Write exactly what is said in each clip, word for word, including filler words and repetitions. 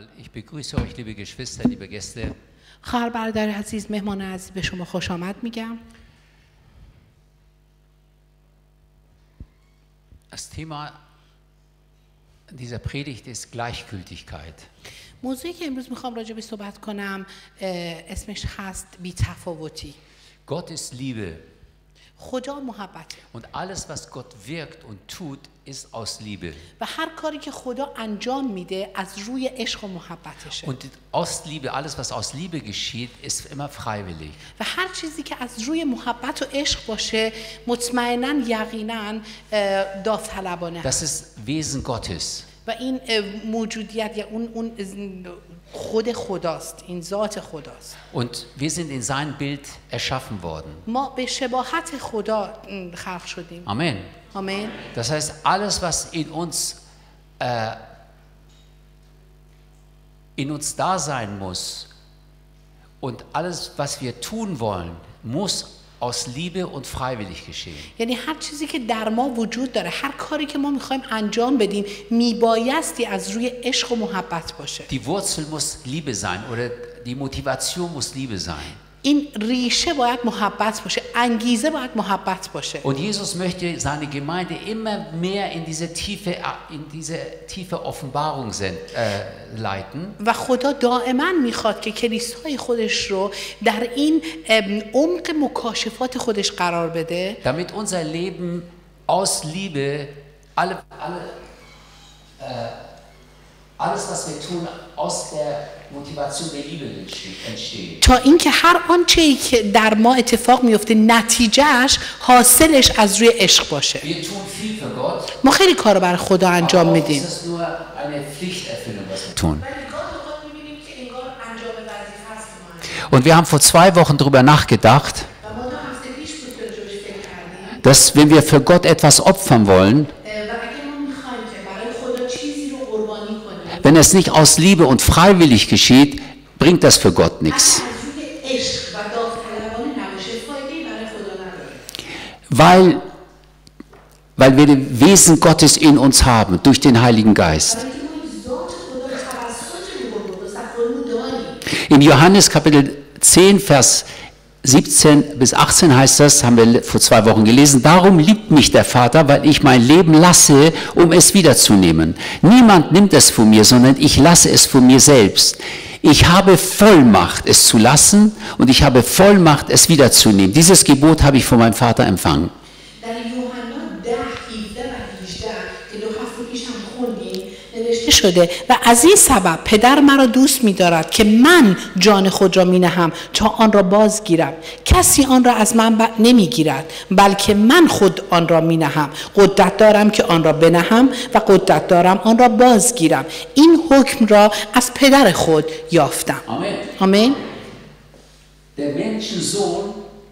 ich begrüße euch, liebe Geschwister, liebe Gäste. خواهر برادر عزیز، مهمان عزیز، به شما خوش آمد میگم. Das Thema dieser Predigt ist Gleichgültigkeit. موضوعی که امروز میخوام راجع به صحبت کنم اسمش هست بی‌تفاوتی. Gott ist Liebe. خدا محبته. Und alles, was Gott wirkt und tut, ist aus Liebe. و هر کاری که خدا انجام میده از روی عشق و محبتشه. Und aus Liebe, alles, was aus Liebe geschieht, ist immer freiwillig. و هر چیزی که از روی محبت و عشق باشه مطمئناً یقیناً داوطلبانه. Das ist Wesen Gottes. و این موجودیت یا اون اون خود خداست، این ذات خداست. Und wir sind in sein Bild erschaffen worden. ما به شباهت خدا خلق شدیم. Amen. Amen. Das heißt, alles, was in uns äh, in uns da sein muss und alles, was wir tun wollen, muss aus Liebe und freiwillig geschehen. یعنی هر چیزی که در ما وجود داره، هر کاری که ما میخوایم انجام بدیم، میبایستی از روی عشق و محبت باشه. Die Wurzel muss Liebe sein oder die Motivation muss Liebe sein. این ریشه باید محبت باشه، انگیزه باید محبت باشه. Und Jesus möchte seine Gemeinde immer mehr in diese tiefe, in diese tiefe Offenbarung sind, äh, leiten. و خدا دائما میخواد که کلیسای خودش رو در این عمق مکاشفات خودش قرار بده. Damit unser Leben aus Liebe, alle, alle, äh, alles was wir tun, aus der Motivation der Liebe entsteht. تا اینکه هر آنچه‌ای که در ما اتفاق میفته نتیجهش حاصلش از روی عشق باشه. Wir tun viel für Gott. ما خیلی کارو برای خدا انجام میدیم. Es ist nur eine Pflichterfüllung, was wir tun. Und wir haben vor zwei Wochen darüber nachgedacht, dass wenn wir für Gott etwas opfern wollen, wenn es nicht aus Liebe und freiwillig geschieht, bringt das für Gott nichts. Weil, weil wir das Wesen Gottes in uns haben, durch den Heiligen Geist. In Johannes Kapitel zehn, Vers siebzehn bis achtzehn heißt das, haben wir vor zwei Wochen gelesen, darum liebt mich der Vater, weil ich mein Leben lasse, um es wiederzunehmen. Niemand nimmt es von mir, sondern ich lasse es von mir selbst. Ich habe Vollmacht, es zu lassen, und ich habe Vollmacht, es wiederzunehmen. Dieses Gebot habe ich von meinem Vater empfangen. شده و از این سبب پدر مرا دوست می‌دارد که من جان خود را می‌نهم تا آن را بازگیرم. کسی آن را از من نمی‌گیرد، بلکه من خود آن را می‌نهم. قدرت دارم که آن را بنهم و قدرت دارم آن را بازگیرم. این حکم را از پدر خود یافتم. آمین. آمین. Der Menschensohn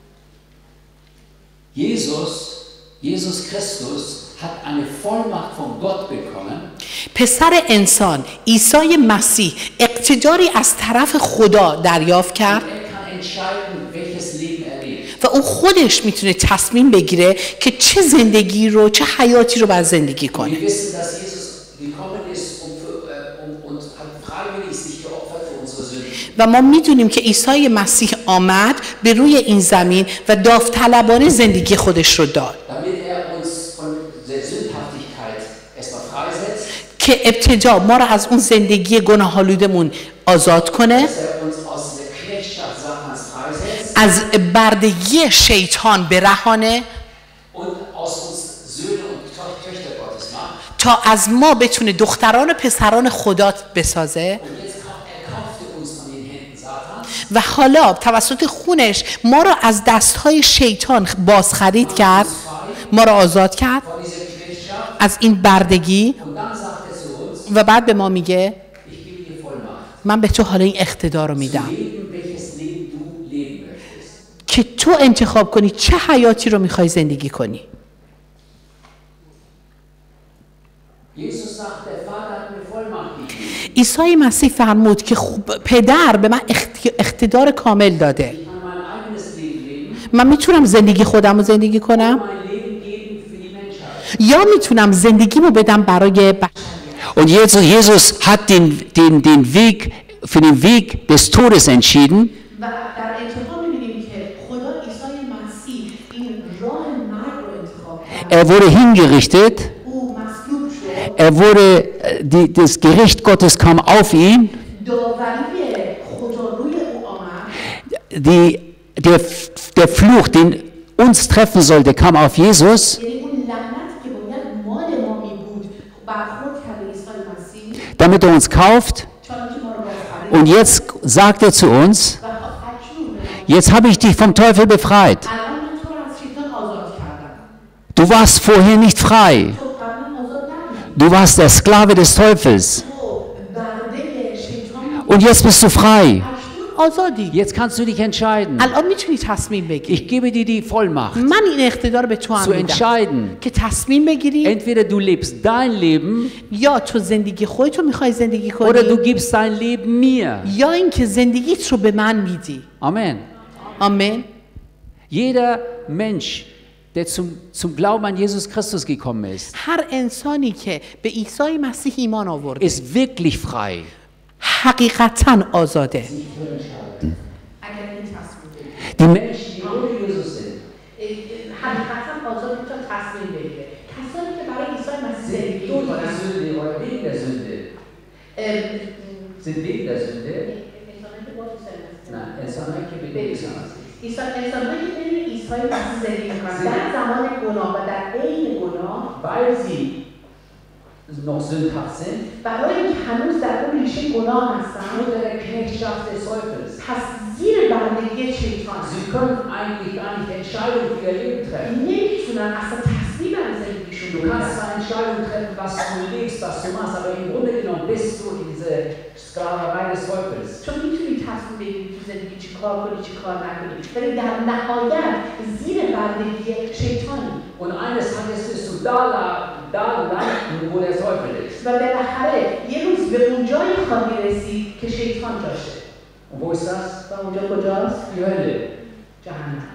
Jesus, Jesus Christus hat eine Vollmacht von Gott bekommen. پسر انسان عیسی مسیح اقتداری از طرف خدا دریافت کرد و او خودش میتونه تصمیم بگیره که چه زندگی رو، چه حیاتی رو باید زندگی کنه. و ما میدونیم که عیسی مسیح آمد به روی این زمین و داوطلبانه زندگی خودش رو داد که ابتدا ما را از اون زندگی گناه‌آلودمون آزاد کنه، از بردگی شیطان برهانه تا از ما بتونه دختران و پسران خدا بسازه و حالا توسط خونش ما را از دستهای شیطان بازخرید کرد، ما را آزاد کرد از این بردگی و بعد به ما میگه من به تو حالا این اقتدار رو میدم که تو انتخاب کنی چه حیاتی رو میخوای زندگی کنی. عیسی مسیح فرمود که پدر به من اقتدار کامل داده، من میتونم زندگی خودم رو زندگی کنم یا میتونم زندگیمو بدم برای بشر. Und Jesus, Jesus hat den, den, den Weg, für den Weg des Todes entschieden. و در انتها می‌بینیم که خدا عیسی مسیح این راه مرگ رو انتخاب کرد. Er wurde hingerichtet. او مصلوب شد. Er wurde, die, das Gericht Gottes kam auf ihn. داوری خدا روی او آمد. Die, der, der Fluch, den uns treffen sollte, kam auf Jesus. یعنی اون لعنتی که باید مال ما می بود برخورد کرده عیسی مسیح. Damit er uns kauft. Und jetzt sagt er zu uns, jetzt habe ich dich vom Teufel befreit. Du warst vorher nicht frei. Du warst der Sklave des Teufels. Und jetzt bist du frei. آزادی. Jetzt kannst du dich entscheiden. الان میتونی تصمیم بگیری. Ich gebe dir die Vollmacht, من این اقتدار به تو هم zu میدم entscheiden. که تصمیم بگیری Entweder du lebst dein Leben یا تو زندگی خودتو میخوای زندگی oder du کنی gibst dein Leben mir. یا اینکه زندگیت رو به من میدی. Amen. آمین. Jeder Mensch, der zum, zum Glauben an Jesus Christus gekommen ist, هر انسانی که به عیسی مسیح ایمان آورده ist wirklich frei. حقیقتا آزاده. Die Menschen, die ohne Jesus sind, حقیقتا آزاده تا تصمیم بگیره. کسانی که برای عیسی مسیح زندگی durch die می‌کنن Sünde oder wegen der Sünde, sind wegen der Sünde, nein, sondern wegen des عیسی انسان‌هایی که بین عیسی مسیح زندگی می‌کنن در زمان گناه و در عین گناه weil sie noch sündhaft sind, برای اینکه هنوز در اون ریشه گناه هستن unter der Knechtschaft des Teufels. پس زیر بندگی شیطان Sie können eigentlich gar nicht Entscheidungen für ihr Leben treffen. نمیتونن اصلا تصمیم از زندگیشون Du kannst zwar Entscheidungen treffen, was du lebst, was du machst, aber im Grunde genommen bist du in diese Sklaverei des Teufels. چون میتونی تصمیم بگیری تو زندگی چی کار کنی چی کار نکنی ولی در نهایت زیر بندگی شیطانی Und eines Tages wirst du da, da landen, wo der Teufel ist. و بالاخره یه روز به اون جایی خواهی رسید که شیطان جاشه. Und wo ist das? و اونجا کجاست؟ Die Hölle. جهنم.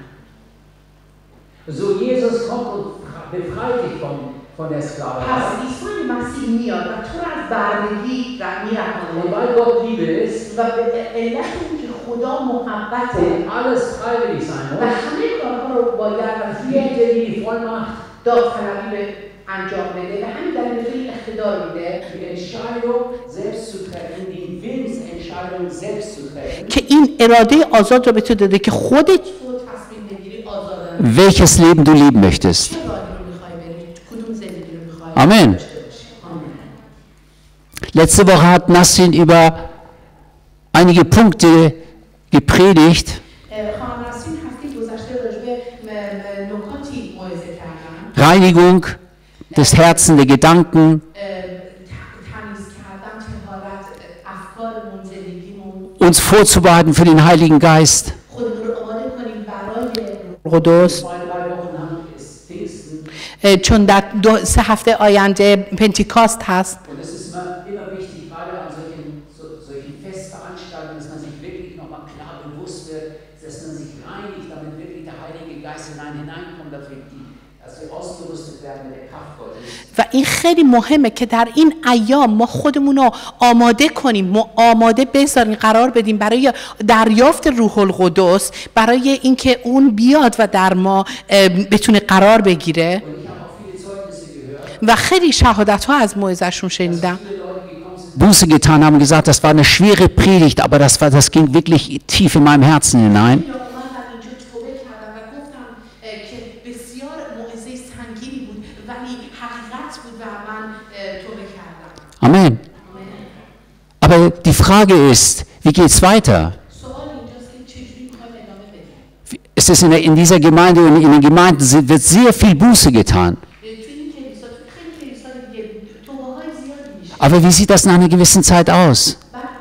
So Jesus kommt und befreit dich von, von der پس Sklaverei. عیسی مسیح میاد و تو رو از بردگی Und میرهونه weil Gott Liebe ist و به علت اینکه خدا محبته und alles freiwillig sein و muss, همه کارها رو باید و gibt er dir die Vollmacht, داوطلبی به انجام بده و همین دلیل به تو اقتدار میده die Entscheidung selbst zu treffen, die Willensentscheidung selbst zu treffen. که این اراده آزاد رو به تو داده که خودت تو تصمیم بگیری آزادانه Welches Leben du leben möchtest. چه راهی رو میخوای بری کدوم زندگی رو میخوای Amen. داشته باشی. آمین. Letzte Woche hat Nasrin über einige Punkte gepredigt, خانم نسرین هفته گذشته راجع به م- م- نکاتی موعظه کردن Reinigung des Herzens, der Gedanken, اه، ت- تمیز کردن طهارت افکارمون زندگیمون uns vorzubereiten für den Heiligen Geist. خودمون رو آماده کنیم برای قدوس Zwei, drei Wochen haben ist Pfingsten. اه، چون در دو سه هفته آینده پنتیکاست هست Und es ist immer, immer wichtig, gerade an solchen, so, solchen Festveranstaltungen, dass man sich wirklich nochmal klar bewusst wird, dass man sich reinigt, damit wirklich der Heilige Geist hinein hineinkommt, dafür die, dass wir ausgerüstet werden mit der Kraft Gottes. و این خیلی مهمه که در این ایام ما خودمون رو آماده کنیم ما آماده بذاریم قرار بدیم برای دریافت روح القدس برای اینکه اون بیاد و در ما اه، بتونه قرار بگیره Und ich habe auch viele Zeugnisse gehört, و خیلی شهادت ها از موعظه‌شون شنیدم viele Leute gekommen sind, Buße getan haben, gesagt, das war eine schwere Predigt, aber das, war, das ging wirklich tief in meinem Herzen hinein. Amen. Aber die Frage ist, wie geht es weiter? Es ist in, der, in dieser Gemeinde und in den Gemeinden sind- wird sehr viel Buße getan. Aber wie sieht das nach einer gewissen Zeit aus?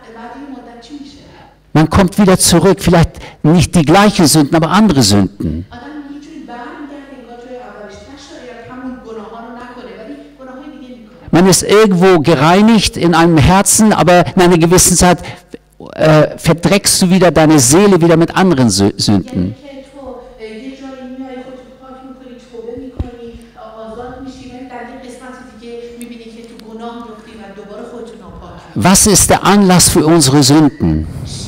Man kommt wieder zurück, vielleicht nicht die gleichen Sünden, aber andere Sünden. Man ist irgendwo gereinigt in einem Herzen, aber in einer gewissen Zeit äh, verdreckst du wieder deine Seele wieder mit anderen Sü- Sünden. Was ist der Anlass für unsere Sünden?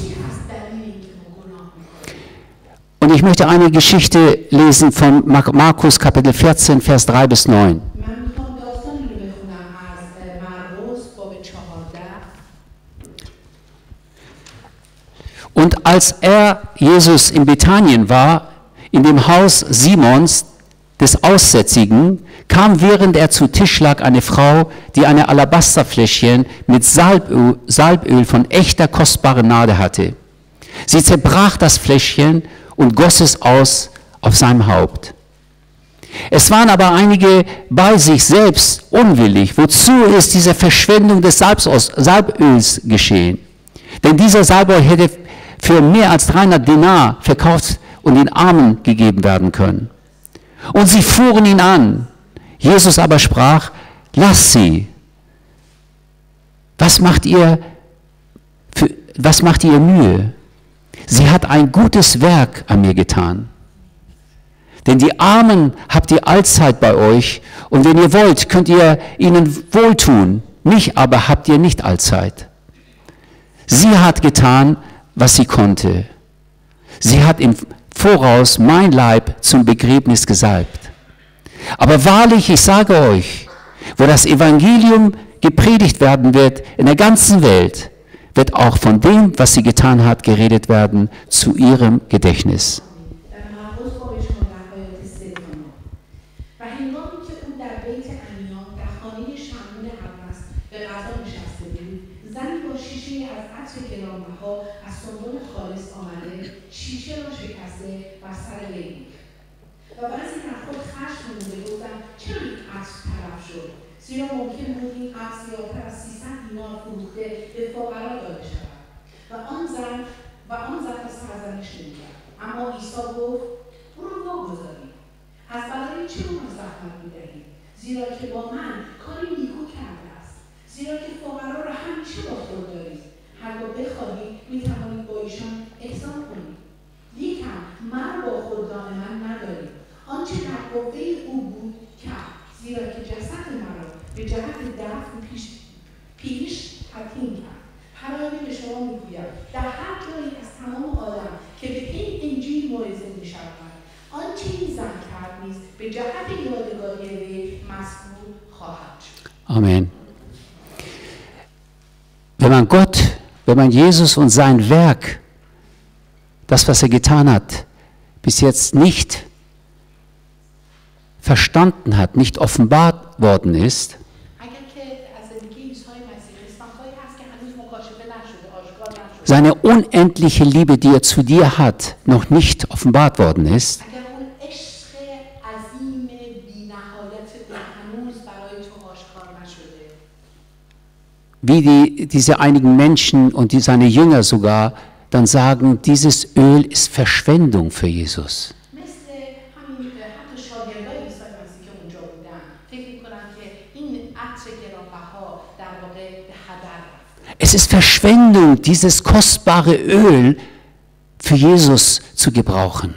Und ich möchte eine Geschichte lesen von Markus Kapitel vierzehn, Vers drei bis neun. Und als er, Jesus, in Bethanien war, in dem Haus Simons, des Aussätzigen, kam, während er zu Tisch lag, eine Frau, die eine Alabasterfläschchen mit Salböl, Salböl von echter, kostbarer Nade hatte. Sie zerbrach das Fläschchen und goss es aus auf seinem Haupt. Es waren aber einige bei sich selbst unwillig. Wozu ist diese Verschwendung des Salböls geschehen? Denn dieser Salböl hätte für mehr als dreihundert Denar verkauft und den Armen gegeben werden können. Und sie fuhren ihn an. Jesus aber sprach, lasst sie. Was macht ihr, für, was macht ihr Mühe? Sie hat ein gutes Werk an mir getan. Denn die Armen habt ihr allzeit bei euch, und wenn ihr wollt, könnt ihr ihnen wohltun. Mich aber habt ihr nicht allzeit. Sie hat getan, was sie konnte. Sie hat im Voraus mein Leib zum Begräbnis gesalbt. Aber wahrlich, ich sage euch, wo das Evangelium gepredigt werden wird in der ganzen Welt, wird auch von dem, was sie getan hat, geredet werden zu ihrem Gedächtnis. زیرا ممکن بود این عکس زیادتر از سیصد دینار فروخته به فقرا داده شود و آن زن و آن زن را سرزنش نمی‌کرد. اما عیسی گفت برو واگذارید. از برای چه به من زحمت می‌دهید؟ زیرا که با من کاری نیکو کرده است. زیرا که فقرا را همیشه با خود دارید. هرگاه بخواهید می‌توانید با ایشان احسان کنید. لیکن من با خوددان من ندارید. آنچه در قوه او بود کرد. زیرا که جسد مرا به جهت دفن پیش پیش تدفین کرد. حرایقی به شما میگویم در هر جایی از تمام عالم که به این انجیل موعظه میشود آنچه این زن کرد نیز به جهت یادگاری وی مذکور خواهد شد. Amen. Wenn man Gott, wenn man Jesus und sein Werk, das, was er getan hat, bis jetzt nicht verstanden hat, nicht offenbart worden ist, seine unendliche Liebe, die er zu dir hat, noch nicht offenbart worden ist, wie die, diese einigen Menschen und die, seine Jünger sogar dann sagen, dieses Öl ist Verschwendung für Jesus. Es ist Verschwendung, dieses kostbare Öl für Jesus zu gebrauchen.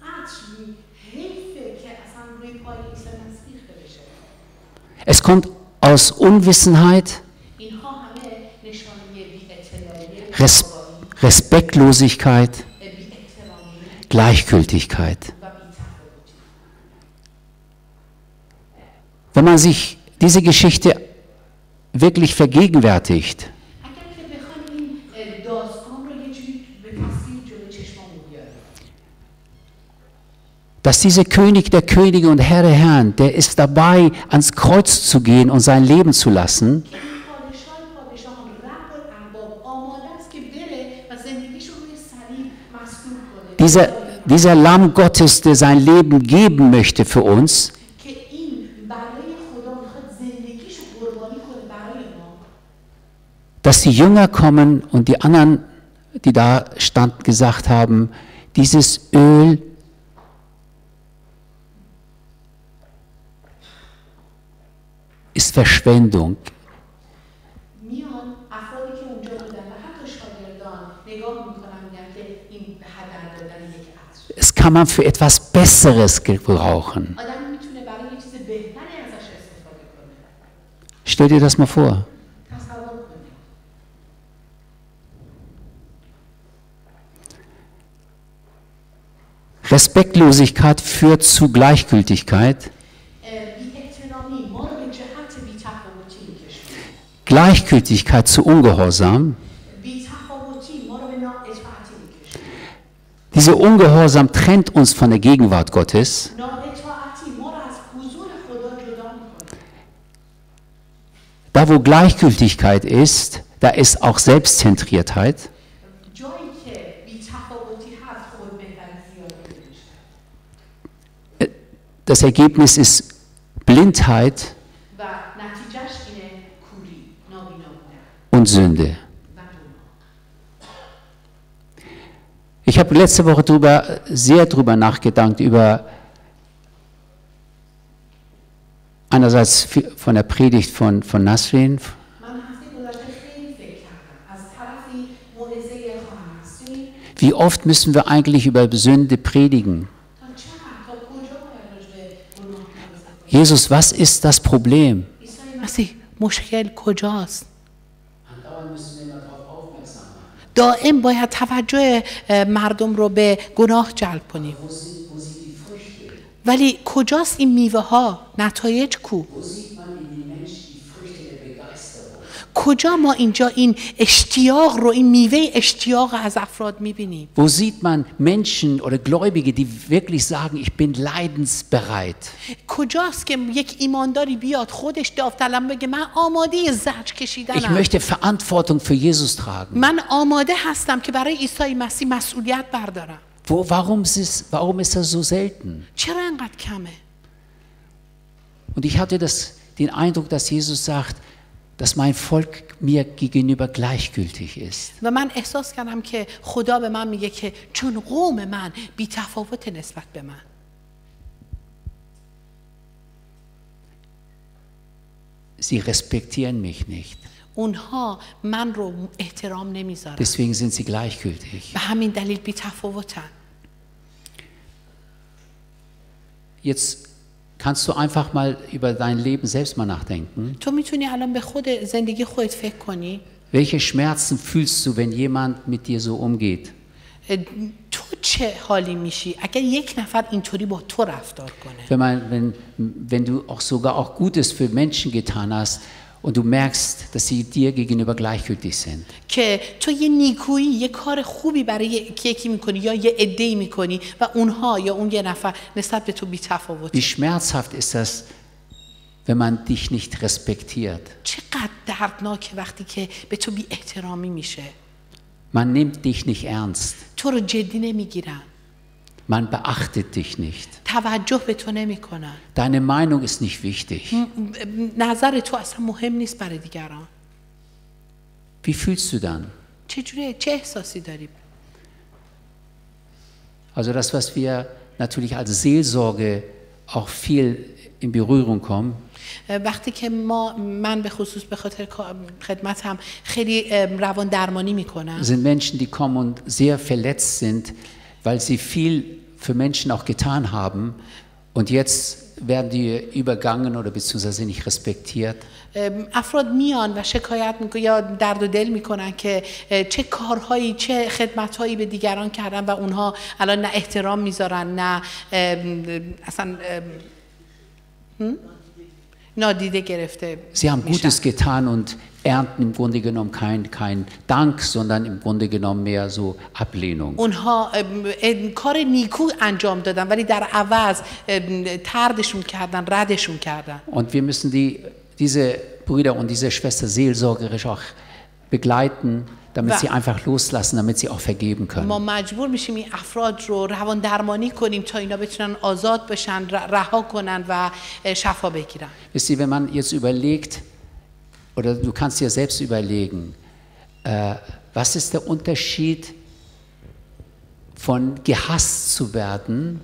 Es kommt aus Unwissenheit, Res Respektlosigkeit, Gleichgültigkeit. Wenn man sich diese Geschichte wirklich vergegenwärtigt, dass dieser König der Könige und Herr der Herren, der ist dabei, ans Kreuz zu gehen und sein Leben zu lassen. Dieser, dieser Lamm Gottes, der sein Leben geben möchte für uns, dass die Jünger kommen und die anderen, die da standen, gesagt haben, dieses Öl ist Verschwendung. Es kann man für etwas Besseres gebrauchen. Stell dir das mal vor. Respektlosigkeit führt zu Gleichgültigkeit. Gleichgültigkeit zu Ungehorsam. Dieser Ungehorsam trennt uns von der Gegenwart Gottes. Da, wo Gleichgültigkeit ist, da ist auch Selbstzentriertheit. Das Ergebnis ist Blindheit und Sünde. Ich habe letzte Woche drüber, sehr drüber nachgedacht, über einerseits von der Predigt von, von Nasrin. Wie oft müssen wir eigentlich über Sünde predigen? Jesus, was ist das Problem? دائم باید توجه مردم رو به گناه جلب کنیم. ولی کجاست این میوه ها؟ نتایج کو؟ کجا ما اینجا این اشتیاق رو، این میوه اشتیاق از افراد میبینیم؟ Wo sieht man Menschen oder Gläubige, die wirklich sagen, ich bin leidensbereit? کجاست که یک ایمانداری بیاد خودش داوطلب بگه من آماده زجر کشیدنم. Ich möchte Verantwortung für Jesus tragen. من آماده هستم که برای عیسی مسیح مسئولیت بردارم. Wo, warum, ist es, warum ist das so selten? چرا انقدر کمه؟ Und ich hatte das, den Eindruck, dass Jesus sagt, dass mein Volk mir gegenüber gleichgültig ist. و من احساس کردم که خدا به من میگه که چون قوم من بی تفاوت نسبت به من. Sie respektieren mich nicht. اونها من رو احترام نمیذارن. Deswegen sind sie gleichgültig. به همین دلیل بی تفاوتن. Jetzt kannst du einfach mal über dein Leben selbst mal nachdenken. تو میتونی الان به خود زندگی خودت فکر کنی. Welche Schmerzen fühlst du, wenn jemand mit dir so umgeht? تو چه حالی میشی اگر یک نفر اینطوری با تو رفتار کنه؟ Wenn, man, wenn, wenn du auch sogar auch Gutes für Menschen getan hast und du merkst, dass sie dir gegenüber gleichgültig sind. که تو یه نیکویی، یه کار خوبی برای یکی میکنی یا یه عده‌ای میکنی و اونها یا اون یه نفر نسبت به تو بی‌تفاوته. Wie schmerzhaft ist das, wenn man dich nicht respektiert? چقدر دردناکه وقتی که به تو بی احترامی میشه. Man nimmt dich nicht ernst. تو رو جدی نمیگیرن. Man beachtet dich nicht. توجه به تو نمیکنن. Deine Meinung ist nicht wichtig. نظر تو اصلا مهم نیست برای دیگران. Wie fühlst du dann? چجوری چه احساسی داری؟ Also das, was wir natürlich als Seelsorge auch viel in Berührung kommen. وقتی که ما من به خصوص به خاطر خدمتم خیلی روان درمانی میکنم. Sind Menschen, die kommen und sehr verletzt sind, weil sie viel für Menschen auch getan haben und jetzt werden die übergangen oder beziehungsweise nicht respektiert. افراد میان و شکایت میکنن یا درد و دل میکنن که چه کارهایی چه خدمتهایی به دیگران کردن و اونها الان نه احترام میذارن نه اصلا نادیده گرفته. Sie haben Gutes getan und ernten im Grunde genommen kein, kein Dank, sondern im Grunde genommen mehr so Ablehnung. اونها کار نیکو انجام دادن ولی در عوض طردشون کردن، ردشون کردن. Und wir müssen die, diese Brüder und diese Schwester seelsorgerisch auch begleiten, damit sie einfach loslassen, damit sie auch vergeben können. ما مجبور میشیم این افراد رو روان درمانی کنیم تا اینا بتونن آزاد بشن، رها کنن و شفا بگیرن. Wisst ihr, wenn man jetzt überlegt, oder du kannst dir selbst überlegen, äh, was ist der Unterschied von gehasst zu werden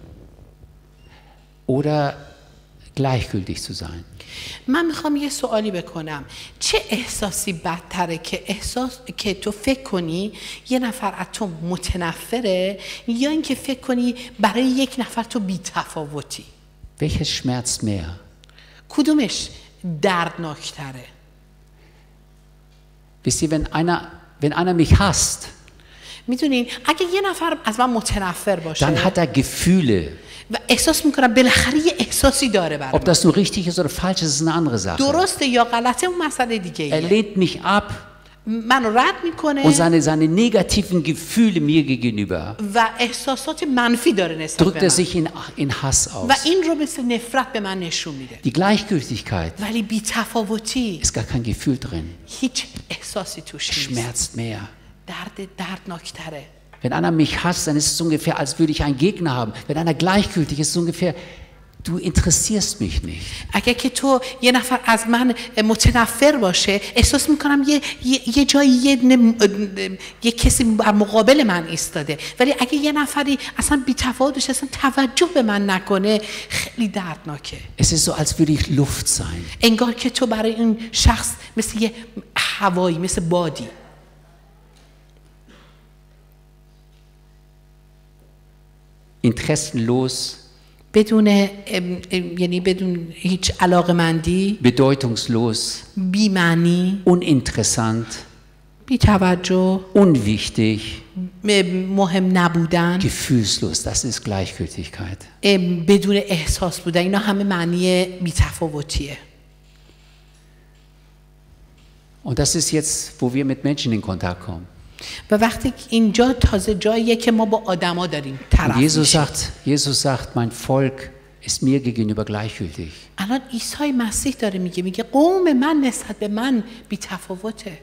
oder gleichgültig zu sein? من میخوام یه سوالی بکنم، چه احساسی بدتره که احساس که تو فکر کنی یه نفر از تو متنفره یا اینکه فکر کنی برای یک نفر تو بی‌تفاوتی؟ Welches schmerzt mehr? کدومش دردناکتره؟ Wisst ihr, wenn einer, wenn einer mich hasst, میدونین اگه یه نفر از من متنفر باشه dann hat er Gefühle. و احساس میکنم بالاخره یه احساسی داره برام. Ob das nun richtig ist oder falsch ist, ist eine andere Sache. درسته یا غلطه اون مسئله دیگه Er ایه. lehnt mich ab منو رد میکنه und seine, seine negativen Gefühle mir gegenüber و احساسات منفی داره نسبت drückt به er من sich in, in Hass aus. و این رو مثل نفرت به من نشون میده. Die Gleichgültigkeit ولی بی‌تفاوتی ist gar kein Gefühl drin. هیچ احساسی توش نیست. Schmerzt mehr. درد دردناکتره. Wenn einer mich hasst, dann ist es ungefähr, als würde ich einen Gegner haben. Wenn einer gleichgültig ist, ist es ungefähr, du interessierst mich nicht. اگه که تو یه نفر از من متنفر باشه احساس میکنم یه یه, یه جایی یه, نم، یه کسی بر مقابل من ایستاده ولی اگه یه نفری اصلا بی‌تفاوت باشه اصلا توجه به من نکنه خیلی دردناکه. Es ist so, als würde ich Luft sein. انگار که تو برای این شخص مثل یه هوایی مثل بادی. Interessenlos, بدون ام، ام، یعنی بدون هیچ علاقمندی، bedeutungslos, بی‌معنی، uninteressant, بی‌توجه، unwichtig, مهم نبودن، gefühlslos. Das ist Gleichgültigkeit. ام، بدون احساس بودن. اینا همه معنی بی‌تفاوتیه. Und das ist jetzt, wo wir mit Menschen in Kontakt kommen. و وقتی اینجا تازه جاییه که ما با آدما داریم طرف Und Jesus میشیم. sagt, Jesus sagt, mein Volk ist mir gegenüber gleichgültig. الان عیسی مسیح داره میگه میگه قوم من نسبت به من بی‌تفاوته.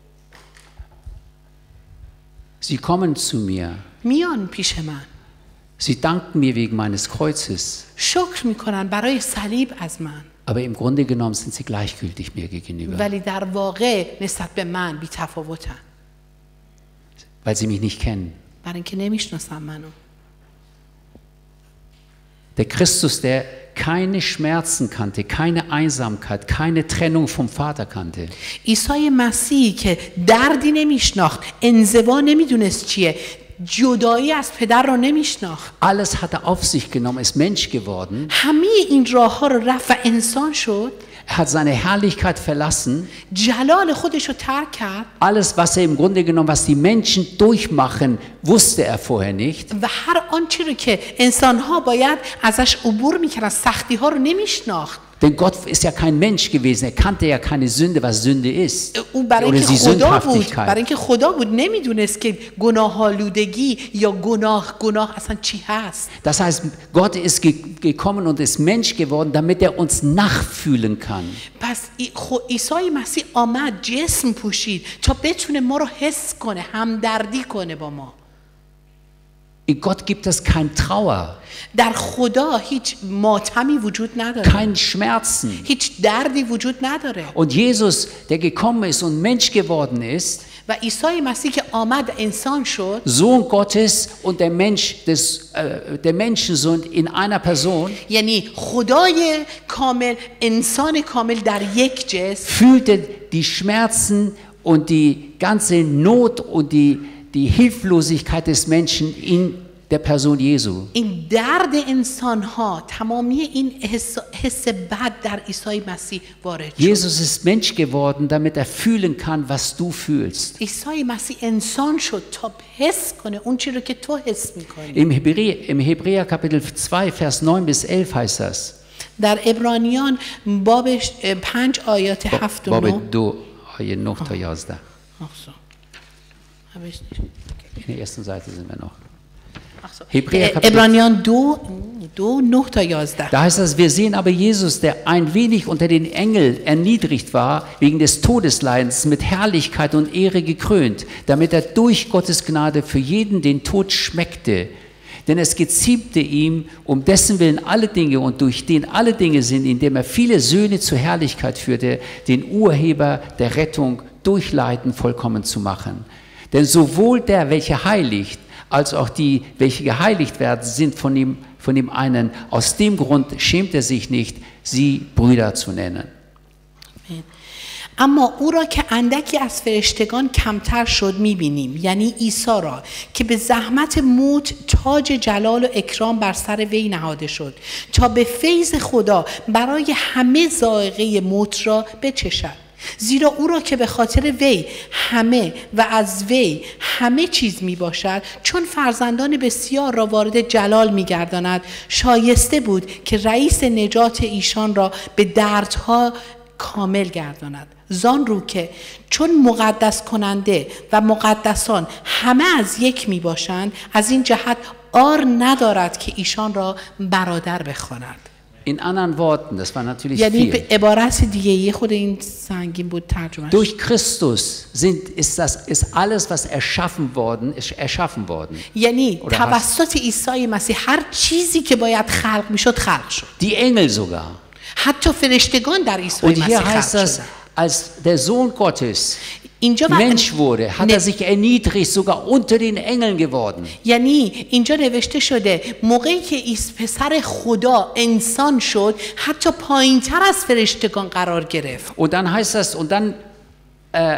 Sie kommen zu mir. میان پیش من. Sie danken mir wegen meines Kreuzes. شکر میکنن برای صلیب از من. Aber im Grunde genommen sind sie gleichgültig mir gegenüber, ولی در واقع نسبت به من بی‌تفاوتن. weil sie mich nicht kennen. برای اینکه نمیشناسن منو. Der Christus, der keine Schmerzen kannte, keine Einsamkeit, keine Trennung vom Vater kannte, عیسی مسیح که دردی نمیشناخت، انزوا نمیدونست چیه، جدایی از پدر رو نمیشناخت. alles hat er auf sich genommen, ist Mensch geworden. همه این راه ها رو رفت و انسان شد. Er hat seine Herrlichkeit verlassen. جلال خودش رو ترک کرد. Alles, was er im Grunde genommen, was die Menschen durchmachen, wusste er vorher nicht. و هر آنچه رو که انسان ها باید ازش عبور میکردن، سختی ها رو نمیشناخت. Denn Gott ist ja kein Mensch gewesen, er kannte ja keine Sünde, was Sünde ist. او برای Oder اینکه die خدا بود، برای Sündhaftigkeit. اینکه خدا بود نمیدونست که گناه آلودگی یا گناه گناه اصلا چی هست. Das heißt, Gott ist ge gekommen und ist Mensch geworden, damit er uns nachfühlen kann. پس ای- خو- عیسی مسیح آمد جسم پوشید تا بتونه ما رو حس کنه، همدردی کنه با ما. In Gott gibt es kein Trauer, در خدا هیچ ماتمی وجود نداره، kein Schmerzen. هیچ دردی وجود نداره. Und Jesus, der gekommen ist und Mensch geworden ist, و عیسی مسیح که آمد انسان شد، Sohn Gottes und der Mensch des, äh, der Menschensohn in einer Person, یعنی خدای کامل انسان کامل در یک جسم fühlte die Schmerzen und die ganze Not und die, die Hilflosigkeit des Menschen in der Person Jesu. این درد انسان ها تمامی این حس, حس بد در عیسی مسیح وارد شد. Jesus ist Mensch geworden, damit er fühlen kann, was du fühlst. عیسی مسیح انسان شد تا حس کنه اون چیزی رو که تو حس میکنی. Im Hebräer, im Hebräer Kapitel zwei, Vers neun bis elf heißt das. در عبرانیان باب پنج آیات هفت و باب نه. دو آیه نه تا یازده. Ach so. Hab ich nicht. In der ersten Seite sind wir noch. Ach so. Hebräer اه، Kapitel- عبرانیان دو دو نه تا یازده. Da heißt es, wir sehen aber Jesus, der ein wenig unter den Engeln erniedrigt war, wegen des Todesleidens, mit Herrlichkeit und Ehre gekrönt, damit er durch Gottes Gnade für jeden den Tod schmeckte. Denn es geziemte ihm, um dessen Willen alle Dinge und durch den alle Dinge sind, indem er viele Söhne zur Herrlichkeit führte, den Urheber der Rettung durch Leiden vollkommen zu machen. Denn sowohl der, welcher heiligt, als auch die, welche geheiligt werden, sind von ihm, von dem einen. Aus dem Grund schämt er sich nicht, sie Brüder zu nennen. اما او را که اندکی از فرشتگان کمتر شد میبینیم، یعنی عیسی را که به زحمت موت تاج جلال و اکرام بر سر وی نهاده شد تا به فیض خدا برای همه ذائقه موت را بچشد. زیرا او را که به خاطر وی همه و از وی همه چیز می باشد، چون فرزندان بسیار را وارد جلال می گرداند، شایسته بود که رئیس نجات ایشان را به دردها کامل گرداند. زان رو که چون مقدس کننده و مقدسان همه از یک می باشند، از این جهت عار ندارد که ایشان را برادر بخواند. In anderen Worten, das war natürlich یعنی viel. به عبارت دیگه یه خود این سنگین بود ترجمهش. Durch Christus sind, ist, das, ist alles, was erschaffen worden, ist erschaffen worden. یعنی Oder توسط عیسی مسیح هر چیزی که باید خلق میشد خلق شد. Die Engel sogar. حتی فرشتگان در عیسی Und مسیح hier heißt خلق das, شدند. als der Sohn Gottes اینجا Mensch wurde, hat er sich erniedrigt, sogar unter den Engeln geworden. یعنی اینجا نوشته شده موقعی که عیسی پسر خدا انسان شد، حتی پایین‌تر از فرشتگان قرار گرفت. Und dann heißt das, und dann, äh,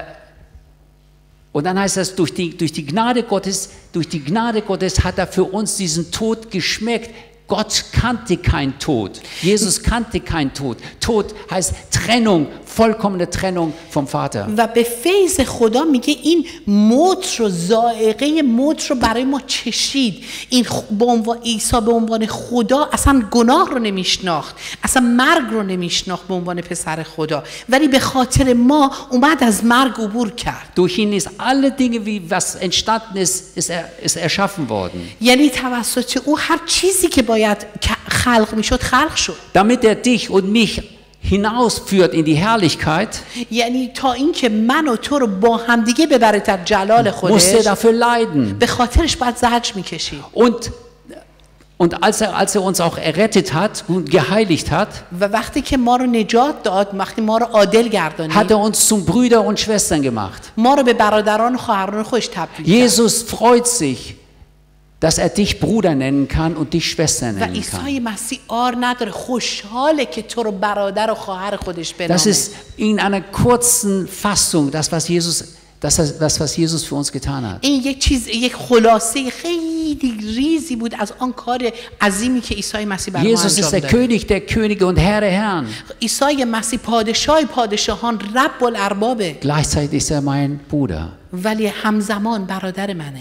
und dann heißt das, durch die, durch die Gnade Gottes, durch die Gnade Gottes hat er für uns diesen Tod geschmeckt. Gott kannte keinen Tod. Jesus kannte keinen Tod. Tod heißt Trennung, vollkommene Trennung vom Vater. و به فیض خدا میگه این موت رو، ذائقه موت رو برای ما چشید. این به عنوان عیسی به عنوان خدا اصلا گناه رو نمیشناخت، اصلا مرگ رو نمیشناخت به عنوان پسر خدا، ولی به خاطر ما اومد از مرگ عبور کرد. Durch ihn ist alle Dinge, wie was entstanden ist, ist, er, ist erschaffen worden. یعنی توسط او هر چیزی که باید خلق میشد خلق شد. Damit er dich und mich hinausführt in die Herrlichkeit, یعنی تا اینکه من و تو رو با همدیگه ببره در جلال musste er خودش، dafür leiden. به خاطرش باید زجر میکشید. Und, und als, er, als er uns auch errettet hat und geheiligt hat, و وقتی که ما رو نجات داد، وقتی ما رو عادل گردانید، hat er uns zum Brüder und Schwestern gemacht. ما رو به برادران و خواهران خودش تبدیل کرد. Jesus freut sich, dass er dich Bruder nennen kann und dich Schwester و nennen عیسی kann. مسیح آر نداره، خوشحاله که تو رو برادر و خواهر خودش بنامه. Das ist in einer kurzen Fassung das, was Jesus, das, das, was Jesus für uns getan hat. این یک چیز، یک خلاصه خیلی ریزی بود از آن کار عظیمی که عیسی مسیح برای ما Jesus ist انجام der داد. König der Könige und Herr der Herren. عیسی مسیح پادشاه پادشاهان، رب الاربابه، Gleichzeitig ist er mein Bruder. ولی همزمان برادر منه.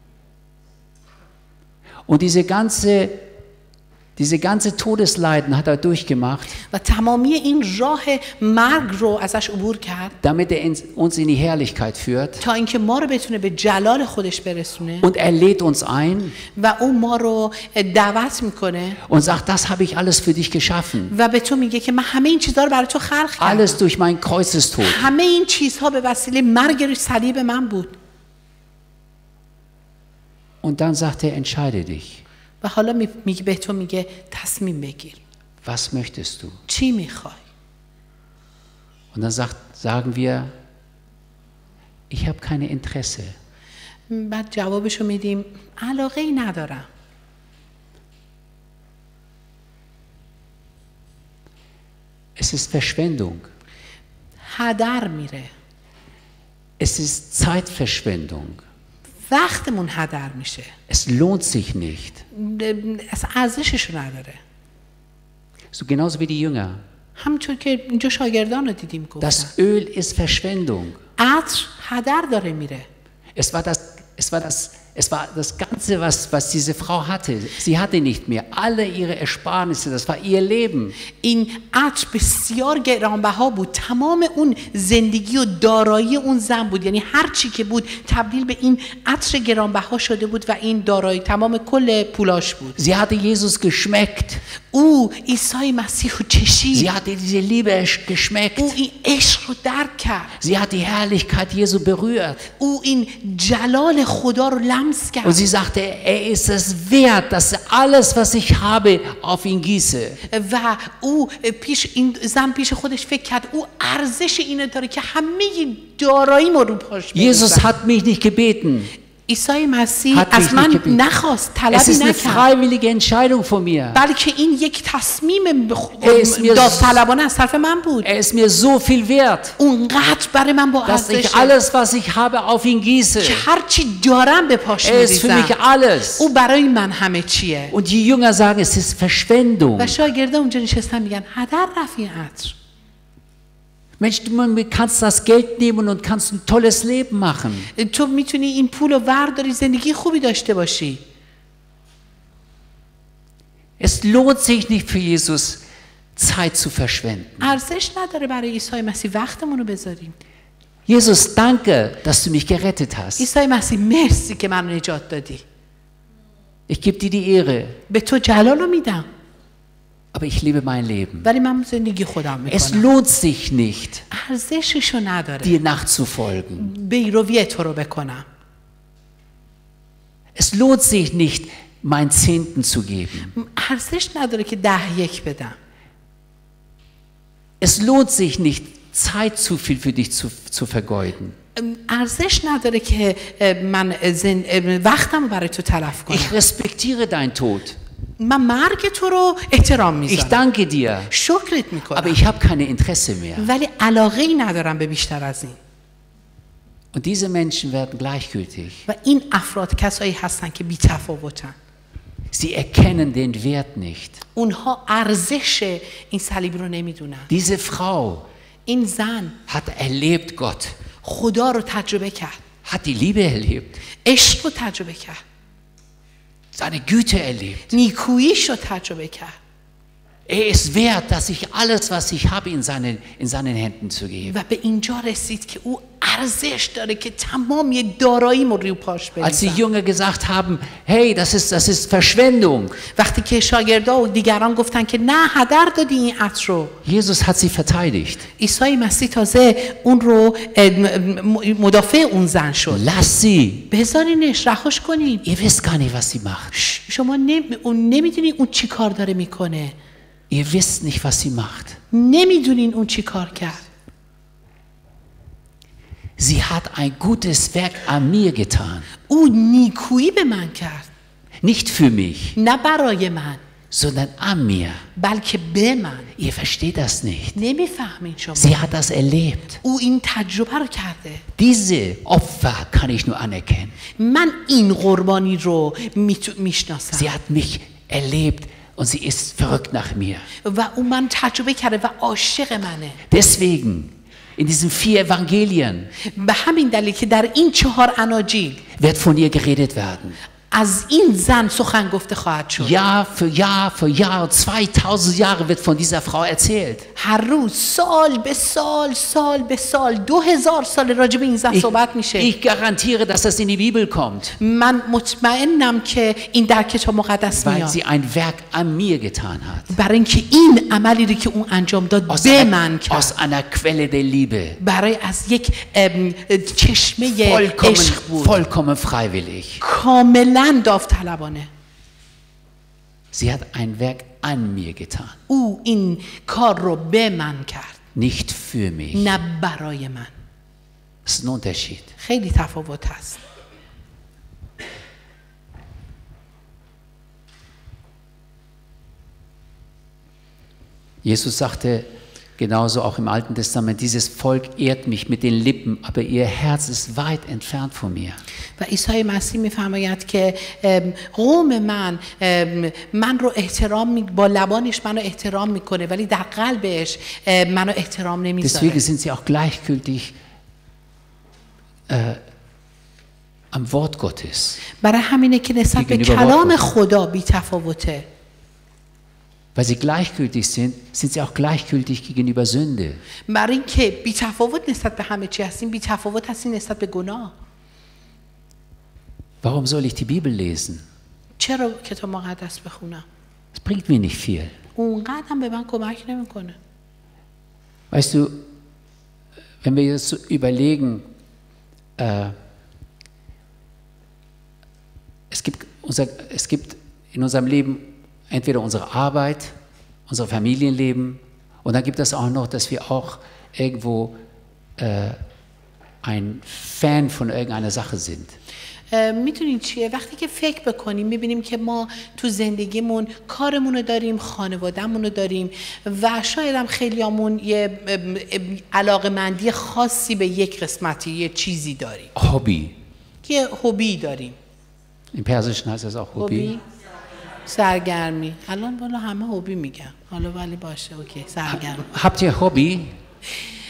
Und diese ganze, diese ganze Todesleiden hat er durchgemacht, و تمامی این راه مرگ رو ازش عبور کرد damit er uns in die Herrlichkeit führt. تا اینکه ما رو بتونه به جلال خودش برسونه. Und er lädt uns ein و اون ما رو دعوت میکنه und sagt, das habe ich alles für dich geschaffen. و به تو میگه که من همه این چیزها رو برای تو خلق کردم. Alles durch meinen Kreuzestod. همه این چیزها به وسیله مرگ روی صلیب من بود. Und dann sagt er, entscheide dich. و حالا میگه به تو میگه تصمیم بگیر. Was möchtest du? چی میخوای؟ Und dann sagt, sagen wir, ich habe keine Interesse. بعد جوابشو میدیم علاقه ای ندارم. Es ist Verschwendung. هدر میره. Es ist Zeitverschwendung. وقتمون هدر میشه. Es lohnt sich nicht. اصلا ارزششو نداره. So genauso wie die Jünger. همونطور که اینجا شاگردان رو دیدیم گفتن. Das Öl ist Verschwendung. عطر هدر داره میره. Es war das, es war das, es war das Ganze, was, was diese Frau hatte. Sie hatte nicht mehr. Alle ihre Ersparnisse, das war ihr Leben. این عطر بسیار گرانبها بود. تمام اون زندگی و دارایی اون زن بود. یعنی هر چی که بود تبدیل به این عطر گرانبها شده بود و این دارایی تمام کل پولاش بود. Sie hatte Jesus geschmeckt. او عیسی مسیح رو چشید. Sie hatte diese Liebe geschmeckt. او این عشق رو درک کرد. Sie hat die Herrlichkeit Jesu berührt. او این جلال خدا رو لمس Und کرد. sie sagte, er ist es wert, dass alles, was ich habe, auf ihn gieße. و او پیش این زن پیش خودش فکر کرد او ارزش اینو داره که همه دارایی ما رو پاش Jesus بریزم. hat mich nicht gebeten. عیسی مسیح hat mich از من nicht gebeten. نخواست، Es طلبی ist eine نکرد، freiwillige Entscheidung von mir. بلکه این یک تصمیم بخ- Er ist mir- داوطلبانه از طرف من بود. Er ist mir so viel wert, اونقدر برای من با dass ارزشه ich alles, was ich habe, auf ihn gieße. که هر چی دارم به پاش Er ist für mich میریزم. alles. او برای من همه چیه. Und die Jünger sagen, es ist Verschwendung. و شاگردا اونجا نشستن میگن هدر رفت این عطر. Mensch, du kannst das Geld nehmen und kannst ein tolles Leben machen. تو میتونی این پول رو ورداری زندگی خوبی داشته باشی. Es lohnt sich nicht für Jesus Zeit zu verschwenden. ارزش نداره برای عیسی مسیح وقتمون رو بذاریم. Jesus, danke, dass du mich gerettet hast. عیسی مسیح مرسی که منو نجات دادی. Ich gebe dir die Ehre. به تو جلال رو میدم. Aber ich lebe mein Leben. ولی من زندگی خودم میکنم. Es lohnt sich nicht, ارزششو نداره. dir nachzufolgen. بیروی تو رو بکنم. Es lohnt sich nicht, mein Zehnten zu geben. ارزش نداره که ده یک بدم. Es lohnt sich nicht, Zeit zu viel für dich zu, zu vergeuden. ارزش نداره که من وقتم برای تو تلف کنم. Ich respektiere deinen Tod. من مرگ تو رو احترام میذارم. Ich danke dir. شکرت میکنم. Aber ich habe keine Interesse mehr. ولی علاقه ای ندارم به بیشتر از این. Und diese Menschen werden gleichgültig. و این افراد کسایی هستن که بی‌تفاوتن. Sie erkennen den Wert nicht. اونها ارزش این صلیب رو نمیدونن. Diese Frau این زن hat erlebt Gott. خدا رو تجربه کرد. Hat die Liebe erlebt. عشق رو تجربه کرد. Seine Güte erlebt. نیکوییش رو تجربه کرد. Er ist wert, dass ich alles, was ich habe, in seinen, in seinen Händen zu geben. و به اینجا رسید که او ارزش داره که تمام دارایی‌م رو روی پاش بریزم. Als die Jünger gesagt haben, hey, das ist, das ist Verschwendung. وقتی که شاگردا و دیگران گفتن که نه هدر دادی این عطر رو. Jesus hat sie verteidigt. عیسی مسیح تازه اون رو مدافع اون زن شد. Lass sie. بذارینش رهاش کنین. Ihr wisst gar nicht, was sie macht. شما نمیدونین اون چی کار داره میکنه. Ihr wisst nicht, was sie macht. نمیدونین اون چی کار کرد. Sie hat ein gutes Werk an mir getan. او نیکویی به من کرد. Nicht für mich, نه برای من. sondern an mir. بلکه به من. Ihr versteht das nicht. نمیفهمین شما. Sie hat das erlebt. او این تجربه رو کرده. Diese Opfer kann ich nur anerkennen. من این قربانی رو میشناسم. Sie hat mich erlebt. Und sie ist verrückt nach mir. و اون من تجربه کرده و عاشق منه. Deswegen in diesen vier Evangelien به همین دلیل که در این چهار اناجیل wird von ihr geredet werden. از این زن سخن گفته خواهد شد. Jahr für Jahr für Jahr, zweitausend Jahre wird von dieser Frau erzählt. هر روز سال به سال سال به سال دو هزار سال راجع به این زن صحبت میشه. Ich garantiere, dass das in die Bibel kommt. من مطمئنم که این در کتاب مقدس میاد. Weil sie ein Werk an mir getan hat. برای اینکه این عملی رو که اون انجام داد به من کرد. Aus einer Quelle der Liebe. برای از یک چشمه عشق بود. Vollkommen freiwillig. کاملا داوطلبانه. Sie hat ein Werk an mir getan. او این کار رو به من کرد. Nicht für mich. نه برای من. Das ist ein Unterschied. خیلی تفاوت هست. Jesus sagte genauso auch im Alten Testament, dieses Volk ehrt mich mit den Lippen, aber ihr Herz ist weit entfernt von mir. و عیسی مسیح میفرماید که قوم من من رو احترام با لبانش منو احترام میکنه ولی در قلبش منو احترام نمیذاره. Deswegen sind sie auch gleichgültig äh, am Wort Gottes. برای همینه که نسبت به کلام خدا بی‌تفاوته. Weil sie gleichgültig sind, sind sie auch gleichgültig gegenüber Sünde. برای اینکه بی‌تفاوت نسبت به همه چی هستیم، بی‌تفاوت هستیم نسبت به گناه. Warum soll ich die Bibel lesen? چرا کتاب مقدس بخونم؟ Das bringt mir nicht viel. اونقدر هم به من کمک نمیکنه. Weißt du, wenn wir jetzt so überlegen, äh, es gibt unser, es gibt in unserem Leben entweder unsere Arbeit, unser Familienleben und dann gibt es auch noch, dass wir auch irgendwo äh, ein Fan von irgendeiner Sache sind. میتونید چیه وقتی که فکر بکنیم میبینیم که ما تو زندگیمون کارمون رو داریم، خانوادهمون رو داریم و شاید هم خیلیامون یه علاقه‌مندی خاصی به یک قسمتی یه چیزی داریم. Hobby. یه هوبی داریم. Im Persischen heißt das auch Hobby. سرگرمی. الان بالا همه هوبی میگن. حالا ولی باشه اوکی سرگرمی. Habt ihr Hobby?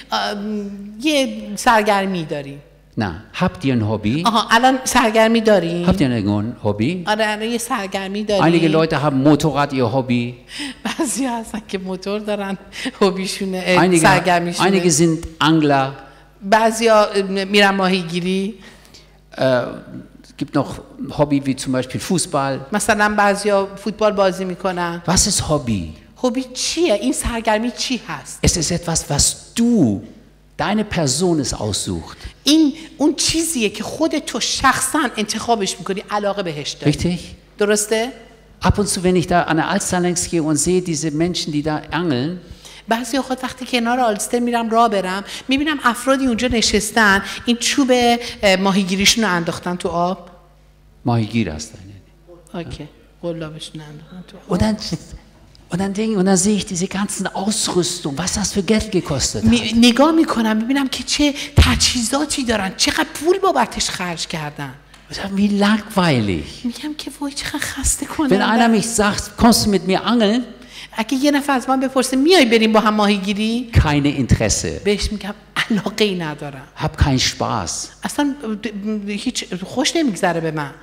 یه سرگرمی داریم. Na, habt ihr ein Hobby? آها الان سرگرمی داریم. Habt ihr ein Hobby? آره الان یه سرگرمی داریم. Einige Leute haben Motorrad ihr Hobby. بعضی هستن که موتور دارن هوبیشونه Einige, سرگرمیشونه. einige sind Angler. بعضیا میرن ماهیگیری. Äh, es gibt noch Hobby wie zum Beispiel Fußball. مثلا بعضیا فوتبال بازی میکنن. Was ist Hobby? هوبی چیه؟ این سرگرمی چی هست؟ Es ist etwas, was du, deine Person es aussucht. این اون چیزیه که خود تو شخصا انتخابش میکنی، علاقه بهش داری. Richtig? درسته؟ Ab und zu, wenn ich da an der Alster längs gehe und sehe diese Menschen, die da angeln, بعضی اوقات وقتی کنار آلستر میرم راه برم میبینم افرادی اونجا نشستن این چوب ماهیگیریشون رو انداختن تو آب. Mahigira ist eine. اوکی. قلابشون انداختن تو آب. Und dann, und dann denke, und dann sehe ich diese ganzen Ausrüstung, was das für Geld gekostet hat. می، نگاه میکنم میبینم که چه تجهیزاتی دارن، چقدر پول بابتش خرج کردن. Ich sage, wie langweilig. میگم که وای چقدر خسته Wenn einer کننده. mich sagt, kommst du mit mir angeln? اگه یه نفر از من بپرسه میای بریم با هم ماهیگیری؟ Keine Interesse. بهش میگم علاقه ای ندارم. Hab keinen Spaß. اصلا هیچ خوش نمیگذره به من.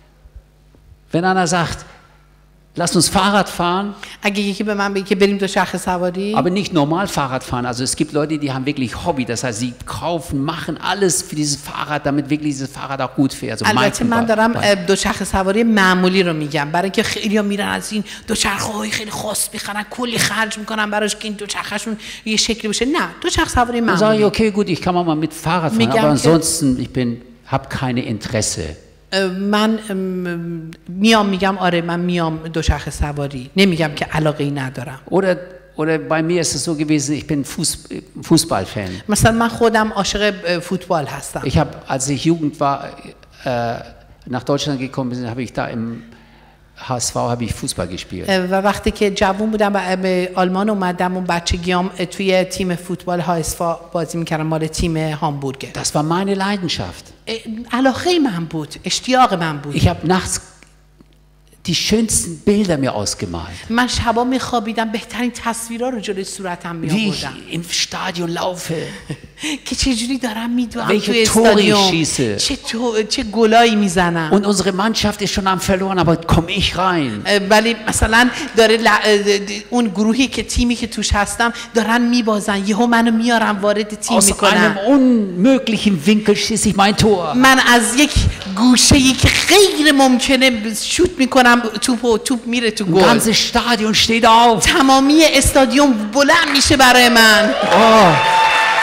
Wenn einer sagt, lass uns Fahrrad fahren, اگه یکی به من بگه که بریم دوچرخه سواری، aber nicht normal Fahrrad fahren. Also es gibt Leute, die haben wirklich Hobby. Das heißt, sie kaufen, machen alles für dieses Fahrrad, damit wirklich dieses Fahrrad auch gut fährt. Also البته من Mountainbike. دارم دوچرخه سواری معمولی رو میگم، برای اینکه خیلی‌ها میرن از این دوچرخه‌های خیلی خاص میخرن، کلی خرج میکنن براش که این دوچرخه‌شون یه شکلی بشه. نه، دوچرخه سواری Dann sage ich, معمولی. okay, gut, ich kann mal mit Fahrrad fahren, Mega, aber okay. ansonsten, ich bin, habe keine Interesse. من میام میگم آره من میام دوچرخه سواری، نمیگم که علاقه ای ندارم. Oder, oder bei mir ist es so gewesen, ich bin Fuß, Fußballfan. مثلا من خودم عاشق فوتبال هستم. Ich habe, als ich Jugend war, äh, nach Deutschland gekommen bin, habe ich da im H S V habe ich Fußball gespielt. و وقتی که جوان بودم و به آلمان اومدم اون بچگیام توی تیم فوتبال ها اسفا بازی میکردم، مال تیم هامبورگ. Das war meine Leidenschaft. علاقه من بود، اشتیاق من بود. Ich habe nachts die schönsten Bilder mir ausgemalt. من شبا میخوابیدم بهترین تصویرها رو جلوی صورتم Wie ich میآوردم im Stadion laufe, که چجوری دارم میدوام welche توی Tore ich استادیوم، schieße. چه تو... چه گلایی میزنم. Und unsere Mannschaft ist schon am verloren, aber komme ich rein. ولی مثلا داره ل... اون گروهی که تیمی که توش هستم دارن میبازن، یهو منو میارم وارد تیم Aus einem میکنن. unmöglichen Winkel schieße ich mein Tor. من از یک گوشه‌ای که غیر ممکنه شوت میکنم، توپ و توپ میره تو Das گل. ganze Stadion steht auf. تمامی استادیوم بلند میشه برای من. Oh.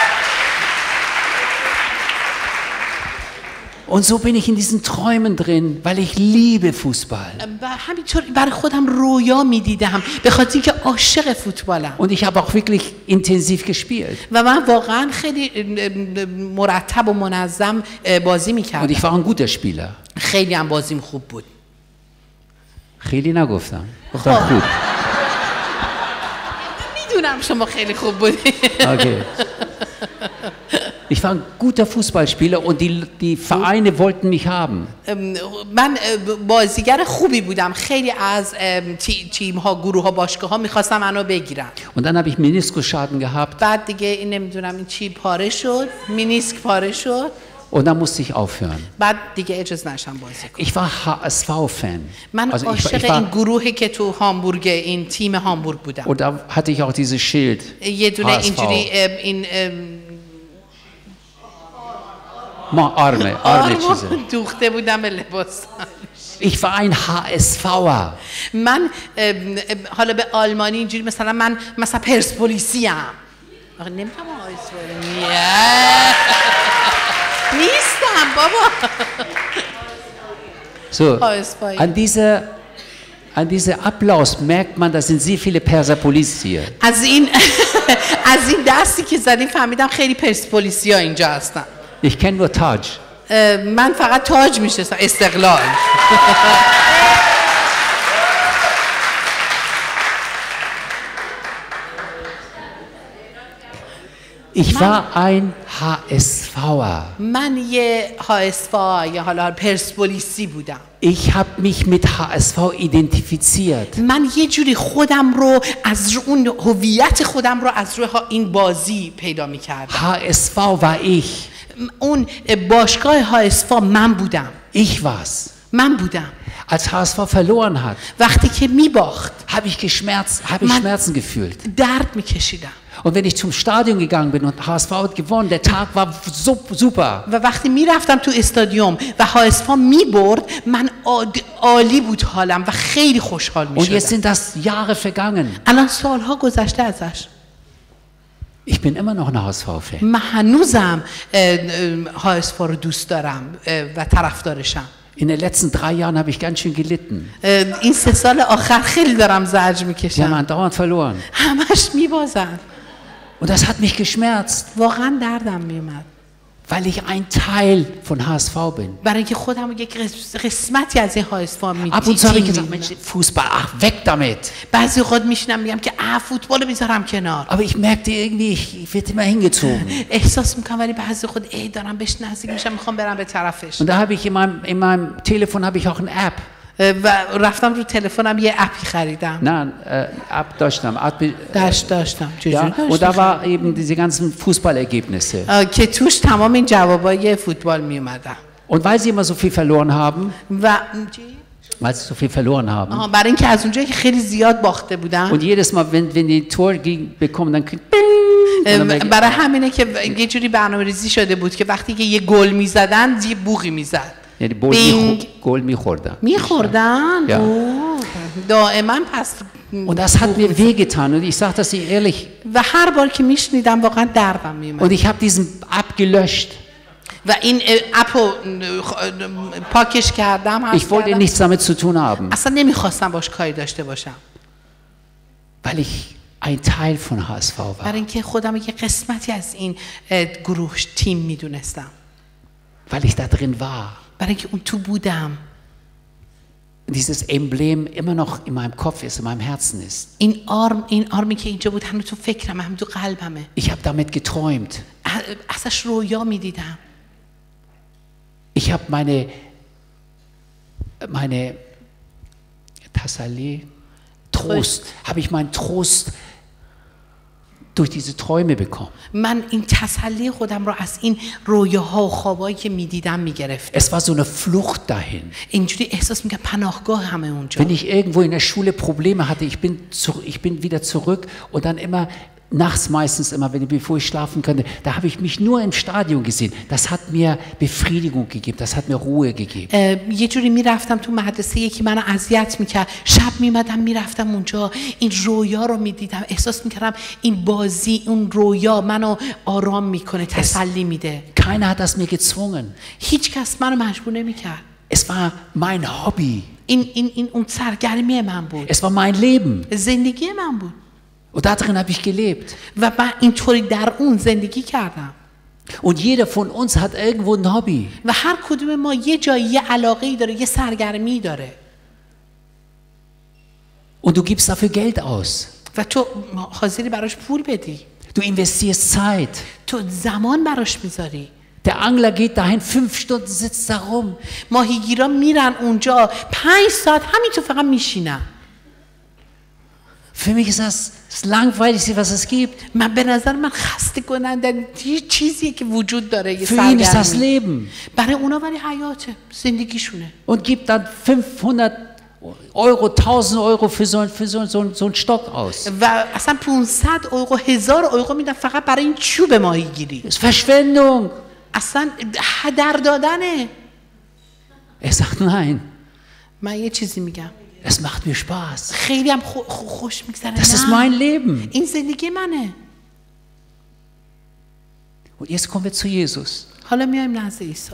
Und so bin ich in diesen Träumen drin, weil ich liebe Fußball. و همینطور برای خودم رویا میدیدم به خاطر اینکه عاشق فوتبالم. Und ich habe auch wirklich intensiv gespielt. و من واقعا خیلی مرتب و منظم بازی Und میکردم. ich war ein guter Spieler. خیلی هم بازیم خوب بود. خیلی نگفتم. گفتم خوب. میدونم شما خیلی خوب بودی. Okay. Ich war ein guter Fußballspieler und die, die Vereine wollten mich haben. من بازیگر خوبی بودم. خیلی از تیم ها، گروه ها، باشگاه ها میخواستم منو بگیرن. Und dann habe ich Meniskusschaden gehabt. بعد دیگه این نمیدونم این چی پاره شد، مینیسک پاره شد. Und dann musste ich aufhören. بعد دیگه اجازه نشم بازی کنم. Ich war H S V-Fan. من Also ich, عاشق ich این war, گروهی که تو هامبورگ، این تیم هامبورگ بودم. und da hatte ich auch dieses Schild. یه دونه H S V. اینجوری این Ma, Arme, Arme چیزه. دوخته بودم به لباس. Ich war ein H S V'er. من حالا به آلمانی اینجوری مثلا من مثلا پرسپولیسی ام. آخه نمیتونم آیس نیستم بابا. So, Ausfall. an dieser, an dieser Applaus merkt man, da sind sehr viele Persepolis hier. از این از این دستی که زدیم فهمیدم خیلی پرسپولیسی ها اینجا هستن. Ich kenne nur Taj. من فقط تاج میشناسم، استقلال. Ich من, war ein HSVer. من یه هایسفا یا حالا پرسپولیسی بودم. Ich habe mich mit H S V identifiziert. من یه جوری خودم رو از رو اون هویت خودم رو از روی ها- این بازی پیدا می‌کردم. H S V war ich. اون باشگاه هایسفا من بودم. Ich war's. من بودم. Als H S V verloren hat, وقتی که میباخت habe ich geschmerzt, habe ich Man- Schmerzen gefühlt. درد میکشیدم. Und wenn ich zum Stadion gegangen bin und H S V hat gewonnen, der Tag war so, super. و وقتی میرفتم تو استادیوم و هایسفا میبرد من عاد- عالی بود حالم و خیلی خوشحال Und jetzt میشدم. sind das Jahre vergangen. الان سالها گذشته ازش. Ich bin immer noch ein H S V-Fan. من هنوزم هایسفا رو دوست دارم اه، و طرفدارشم. In den letzten drei Jahren habe ich ganz schön gelitten. اه، این سه سال آخر خیلی دارم زجر Sie haben میکشم. andauernd verloren. همش میبازن. Und das hat mich geschmerzt, واقعا دردم میومد. weil ich ein Teil von H S V bin. برای اینکه خودم رو یک قس- قسمتی از این هایسفا Ab und zu habe ich gesagt, میدیدم. Mensch, Fußball, ach, weg damit. بعضی اوقات میشینم میگم که اه فوتبال رو میذارم کنار. Aber ich merkte irgendwie, ich, ich werde immer hingezogen. احساس میکنم ولی بعضی خود ای دارم بهش نزدیک میشم میخوام برم به طرفش. Und da habe ich in meinem, in meinem Telefon habe ich auch eine App. و رفتم رو تلفنم یه اپی خریدم. Nein, äh, App Deutschland. App, äh, داشت داشتم. چجوری ja, داشتی؟ und da war eben diese ganzen Fußballergebnisse. آه، که توش تمام این جوابای فوتبال میومدن. Und weil sie immer so viel verloren haben, و weil sie so viel verloren haben, آها، برای اینکه از اونجایی که خیلی زیاد باخته بودن und jedes Mal, wenn, wenn die ein Tor gegen, bekommen, dann kriegt برای همینه که یه جوری برنامه ریزی شده بود که وقتی که یه گل میزدن یه بوقی میزد. ja, die Ball Bing. Goal میخوردن. میخوردن؟ Ja. دائما پس Und das hat mir wehgetan und ich sage das Ihnen ehrlich. و هر بار که میشنیدم واقعا دردم میومد. Und ich habe diesen App gelöscht. و این اپ رو پاکش کردم. حذف Ich wollte کردم. nichts damit zu tun haben, اصلا نمیخواستم باش کاری داشته باشم. weil ich ein Teil von H S V war. برای اینکه خودم یه قسمتی از این اه، گروه تیم میدونستم. Weil ich da drin war. برای اینکه اون تو بودم. Dieses Emblem immer noch in meinem Kopf ist, in meinem Herzen ist. این آرم این آرمی که اینجا بود هنوز تو فکرم، هم تو قلبمه. Ich habe damit geträumt. ازش رویا میدیدم. Ich habe meine, meine Tassali, Trost, habe ich meinen Trost durch diese Träume bekommen. من این تسلی خودم رو از این رویاها و خوابایی که میدیدم میگرفتم. Es war so eine Flucht dahin. اینجوری احساس میکنم پناهگاه همه اونجا. Wenn ich irgendwo in der Schule Probleme hatte, ich bin, zu, ich bin wieder zurück und dann immer nachts meistens immer, wenn, bevor ich schlafen konnte, da habe ich mich nur im Stadion gesehen. Das hat mir Befriedigung gegeben, das hat mir Ruhe gegeben. اه، یه جوری میرفتم تو مدرسه یکی منو اذیت میکرد، شب میمدم میرفتم اونجا این رویا رو میدیدم، احساس میکردم این بازی اون رویا منو آرام میکنه، تسلی میده. Keiner hat das mir gezwungen. هیچ کس منو مجبور نمیکرد. Es war mein Hobby. این این این اون سرگرمی من بود. Es war mein Leben. زندگی من بود. Und darin habe ich gelebt. و من اینطوری در اون زندگی کردم. Und jeder von uns hat irgendwo ein Hobby. و هر کدوم ما یه جایی یه علاقه‌ای داره، یه سرگرمی داره. Und du gibst dafür Geld aus. و تو حاضری براش پول بدی. Du investierst Zeit. تو زمان براش میذاری. Der Angler geht dahin, fünf Stunden sitzt da rum. ماهیگیرا میرن اونجا پنج ساعت همینطور فقط میشینن. Für mich ist das das Langweiligste, was es gibt. من به نظر من خسته کننده یه چیزیه که وجود داره، یه Für ihn ist das سرگرمی. Leben. برای اونا ولی حیاته، زندگیشونه. Und gibt dann fünfhundert Euro, tausend Euro für so, für so, so, so einen Stock aus. و اصلا پانصد اورو هزار اورو میدن فقط برای این چوب ماهیگیری. Das ist Verschwendung. اصلا هدر دادنه. Er sagt nein. من یه چیزی میگم. Es macht mir Spaß. خیلی هم خو- خو- خوش میگذره. Das ist mein Leben. این زندگی منه. Und jetzt kommen wir zu Jesus. حالا میایم نزد عیسی.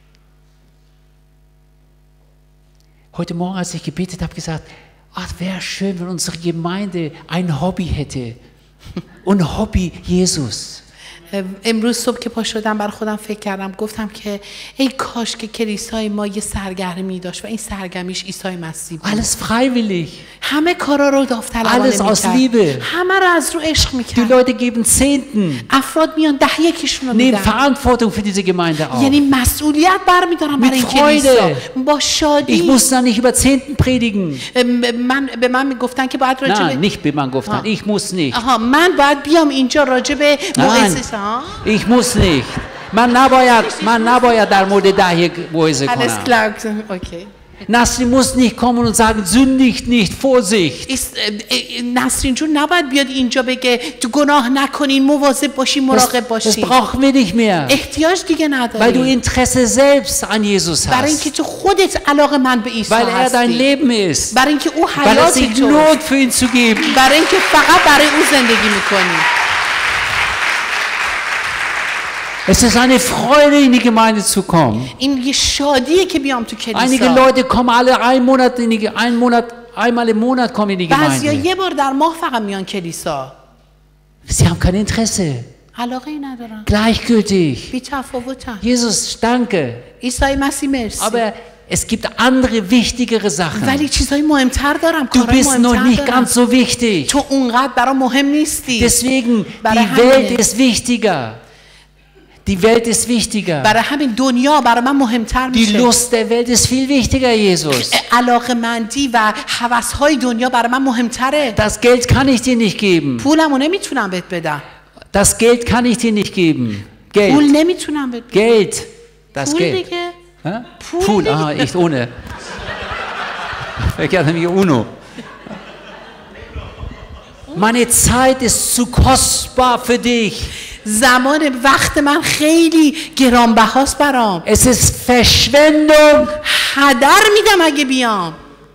Heute Morgen, als ich gebetet habe, gesagt, ach, wäre schön, wenn unsere Gemeinde ein Hobby hätte. Und Hobby Jesus. امروز صبح که پا شدم برای خودم فکر کردم گفتم که ای کاش که کلیسای ما یه سرگرمی داشت و این سرگرمیش عیسی مسیح بود. Alles freiwillig. همه کارا رو داوطلبانه Alles aus می‌کرد. Liebe. همه رو از رو عشق Die می‌کرد. Leute geben Zehnten, افراد میان ده یکیشون رو nehmen میدن. Verantwortung für diese Gemeinde auf. یعنی مسئولیت برمی‌دارن برای این Mit کلیسا Freude. با Ich شادی. muss da nicht über Zehnten predigen. من به من میگفتن که باید راجع Nein, به nicht wie man گفتن. Ich muss nicht. آها من باید بیام اینجا راجع به موعظه ها. Ich muss nicht. من نباید من نباید در مورد ده موعظه Alles کنم. klar. Okay. Nasrin muss nicht kommen und sagen, sündigt nicht, Vorsicht. نسرین جون نباید بیاد اینجا بگه تو گناه نکنین، مواظب باشین، Das, مراقب das باشین. brauchen wir nicht mehr. احتیاج دیگه Weil du نداری. Interesse selbst an Jesus برای اینکه hast. تو خودت علاقه من به عیسی Weil er dein هستی. Leben ist. برای اینکه او Weil es حیات sich تو. lohnt, für ihn zu geben. برای اینکه فقط برای او زندگی میکنی. Es ist eine Freude, in die Gemeinde zu kommen. این یه شادیه که بیام تو Einige کلیسا. Leute kommen alle einen Monat in die, einen Monat, einmal im Monat kommen in die بعضیا Gemeinde. یه بار در ماه فقط میان کلیسا. Sie haben kein Interesse. علاقه ای ندارن. Gleichgültig. بی تفاوتن. Jesus, danke. عیسی مسیح مرسی. Aber es gibt andere wichtigere Sachen. ولی چیزای مهمتر دارم. Du کارهای bist noch مهمتر nicht دارم. ganz so wichtig. تو اونقدر برام مهم نیستی. Deswegen, برای die Welt همینه. ist wichtiger. Die Welt ist wichtiger. برای همین دنیا برای من مهمتر Die میشه. Lust der Welt ist viel wichtiger, Jesus. علاقه‌مندی و هوس‌های دنیا برای من مهمتره. Das Geld kann ich dir nicht geben. پولمو نمیتونم بهت بدم. Das Geld kann ich dir nicht geben. پول Geld. نمیتونم بهت بدم. Geld. Das پول Geld. دیگه. Hä? Pool Pool, nicht. aha, ich ohne. Ich hatte mich Uno. Meine Zeit ist zu kostbar für dich. زمان وقت من خیلی گرانبهاست برام. Es ist Verschwendung. هدر میدم اگه بیام.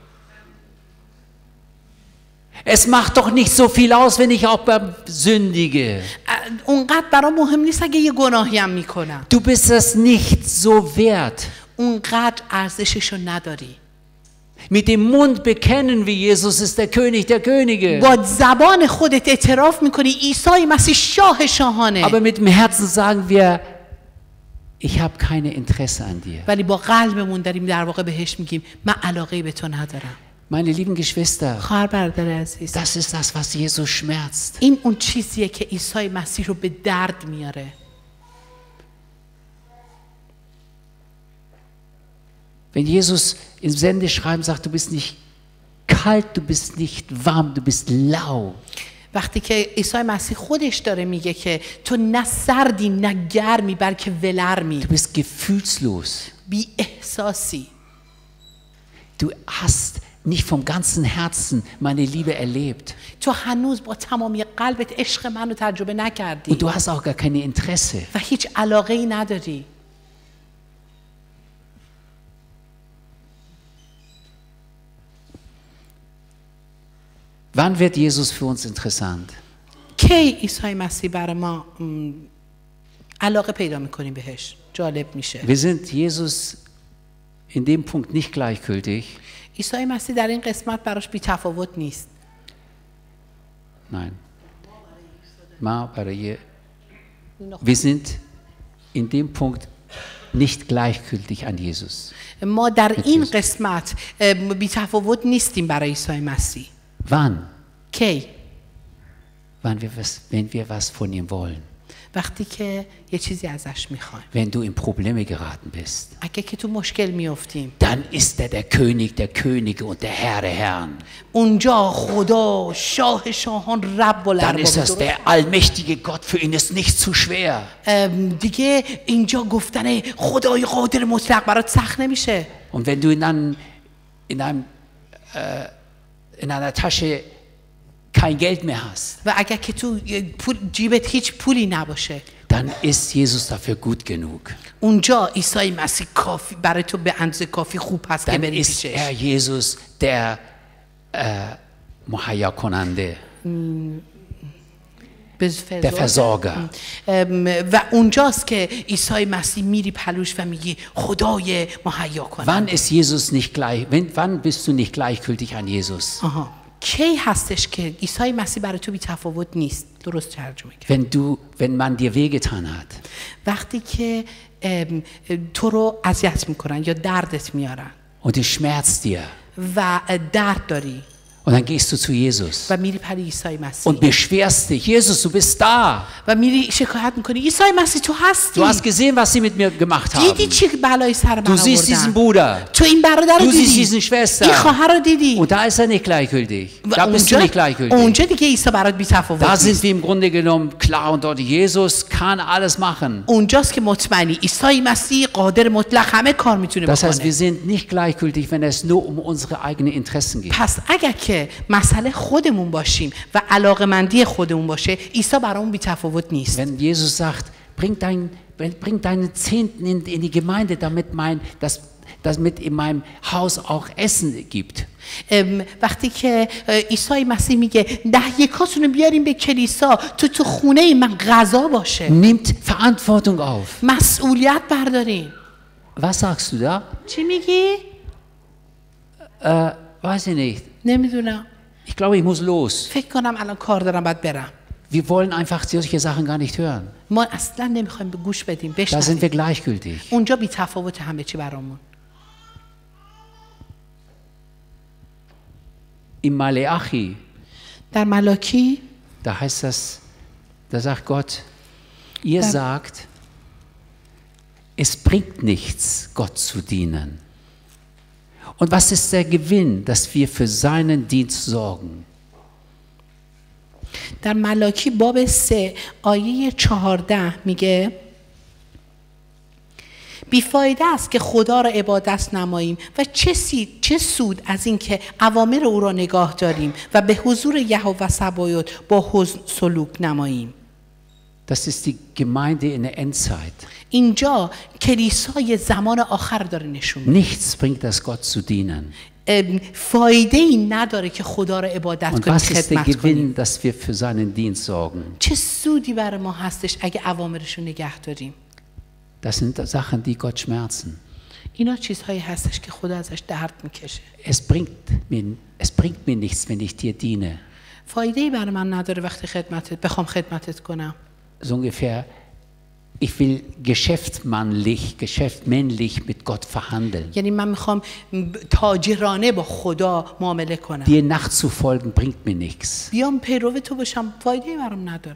Es macht doch nicht so viel aus, wenn ich auch beim sündige. اونقدر برام مهم نیست اگه یه گناهی هم میکنم. Du bist es nicht so wert. اونقدر ارزششو نداری. Mit dem Mund bekennen wir, Jesus ist der König der Könige. با زبان خودت اعتراف میکنی عیسی مسیح شاه شاهانه. Aber mit dem Herzen sagen wir, ich habe keine Interesse an dir. ولی با قلبمون داریم در واقع بهش میگیم من علاقه به تو ندارم. Meine lieben Geschwister, خواهر برادر عزیز، das ist das, was Jesus schmerzt. این اون چیزیه که عیسی مسیح رو به درد میاره. Wenn Jesus im Sendeschreiben sagt, du bist nicht kalt, du bist nicht warm, du bist lau. وقتی که عیسی مسیح خودش داره میگه که تو نه سردی نه گرمی بلکه ولرمی، Du bist gefühlslos. بی احساسی. Du hast nicht vom ganzen Herzen meine Liebe erlebt. تو هنوز با تمامی قلبت عشق من رو تجربه نکردی Und du hast auch gar keine Interesse. و هیچ علاقه ای نداری. Wann wird Jesus für uns interessant? کی عیسی مسیح برای ما م، علاقه پیدا میکنیم بهش؟ جالب میشه. Wir sind Jesus in dem Punkt nicht gleichgültig. عیسی مسیح در این قسمت براش بی تفاوت نیست. Nein. Ma barayı- Wir sind in dem Punkt nicht gleichgültig an Jesus. ما در این قسمت بی تفاوت نیستیم برای عیسی مسیح. Wann? کی؟ Wann wir was, wenn wir was von ihm wollen. وقتی که یه چیزی ازش میخوایم. Wenn du in Probleme geraten bist, اگه که تو مشکل میافتیم، dann ist er der König der Könige und der Herr der Herren. اونجا خدا شاه شاهان رب و Dann ist das الارباب. der allmächtige Gott, für ihn ist nichts zu schwer. ام، دیگه اینجا گفتن خدای قادر مطلق برات سخت نمیشه. Und wenn du in, einem, in, einem, äh, in einer Tasche kein Geld mehr hast, و اگر که تو پول جیبت هیچ پولی نباشه، dann ist Jesus dafür gut genug. اونجا عیسی مسیح کافی برای تو به اندازه کافی خوب هست که Dann بری ist پیشش. er Jesus der äh, Muhayya Konande, der Versorger. ام، و اونجاست که عیسی مسیح میری پلوش و میگی خدای مهیا Wann کننده. ist Jesus nicht gleich, wenn, wann bist du nicht gleichgültig an Jesus? آها. کی هستش که عیسی مسیح برای تو بی تفاوت نیست؟ درست ترجمه کرد. Wenn du, wenn man dir wehgetan hat. وقتی که ام، تو رو اذیت میکنن یا دردت میارن Und es schmerzt dir. و درد داری Und dann gehst du zu Jesus و میری پری عیسی مسیح und beschwerst dich. Jesus, du bist da. و میری شکایت میکنی عیسی مسیح تو هستی، Du hast gesehen, was sie mit mir gemacht دیدی haben. چی بلایی سر من Du siehst diesen آوردن، Bruder. تو این برادر رو Du siehst دیدی، diesen Schwester. این خواهر رو دیدی. Und da ist er nicht gleichgültig. و Da bist du اونجا nicht gleichgültig. اونجا دیگه عیسی برات بی Da تفاوت sind نیست. wir im Grunde genommen klar und deutlich. Jesus kann alles machen. اونجاست که مطمئنی عیسی مسیح قادر مطلق همه کار میتونه Das heißt, wir بکنه. sind nicht gleichgültig, wenn es nur um unsere eigenen Interessen geht. پس اگر که مسئله خودمون باشیم و علاقمندی خودمون باشه، عیسی برامون بی تفاوت نیست. Wenn Jesus sagt, bring, dein, bring deine Zehnten in, in die Gemeinde, damit mein, das, damit in meinem Haus auch Essen gibt. ام، وقتی که اه، عیسی مسیح میگه ده یکاتون رو بیاریم به کلیسا، تو تو خونه من غذا باشه، Nimmt Verantwortung auf. مسئولیت بردارین. Was sagst du da? چی میگی؟ Äh, weiß ich nicht. نمیدونم. Ich glaube, ich muss los. فکر کنم الان کار دارم باید برم. Wir wollen einfach solche Sachen gar nicht hören. ما اصلا نمیخوایم به گوش بدیم، Da sind بشنویم. wir gleichgültig. اونجا بی تفاوت همه چی برامون. Im Maleachi, در ملاکی da heißt das, da sagt Gott, ihr Da- sagt, es bringt nichts, Gott zu dienen. Und was ist der Gewinn, dass wir für seinen Dienst sorgen? در ملاکی باب سه آیه چهارده میگه بیفایده است که خدا را عبادت نماییم و چه, سی، چه سود از این که اوامر او را نگاه داریم و به حضور یهوه سبایوت با حزن سلوک نماییم. Das ist die Gemeinde in der Endzeit. اینجا کلیسای زمان آخر داره نشون میده. Nichts bringt das, Gott zu dienen. ام، فایده ای نداره که خدا را عبادت Und کنیم، was ist der خدمت کنیم. Gewinn, dass wir für seinen Dienst sorgen? چه سودی برای ما هستش اگه اوامرش رو نگه داریم؟ Das sind Sachen, die Gott schmerzen. اینا چیزهایی هستش که خدا ازش درد میکشه. Es bringt mir, es bringt mir nichts, wenn ich dir diene. فایده ای برای من نداره وقتی خدمتت بخوام خدمتت کنم. So ungefähr, ich will geschäftmännlich, geschäftmännlich mit Gott verhandeln. یعنی من میخوام تاجرانه با خدا معامله کنم. Dir nachzufolgen bringt mir nichts. بیام پیرو تو باشم، فایده ای برام نداره.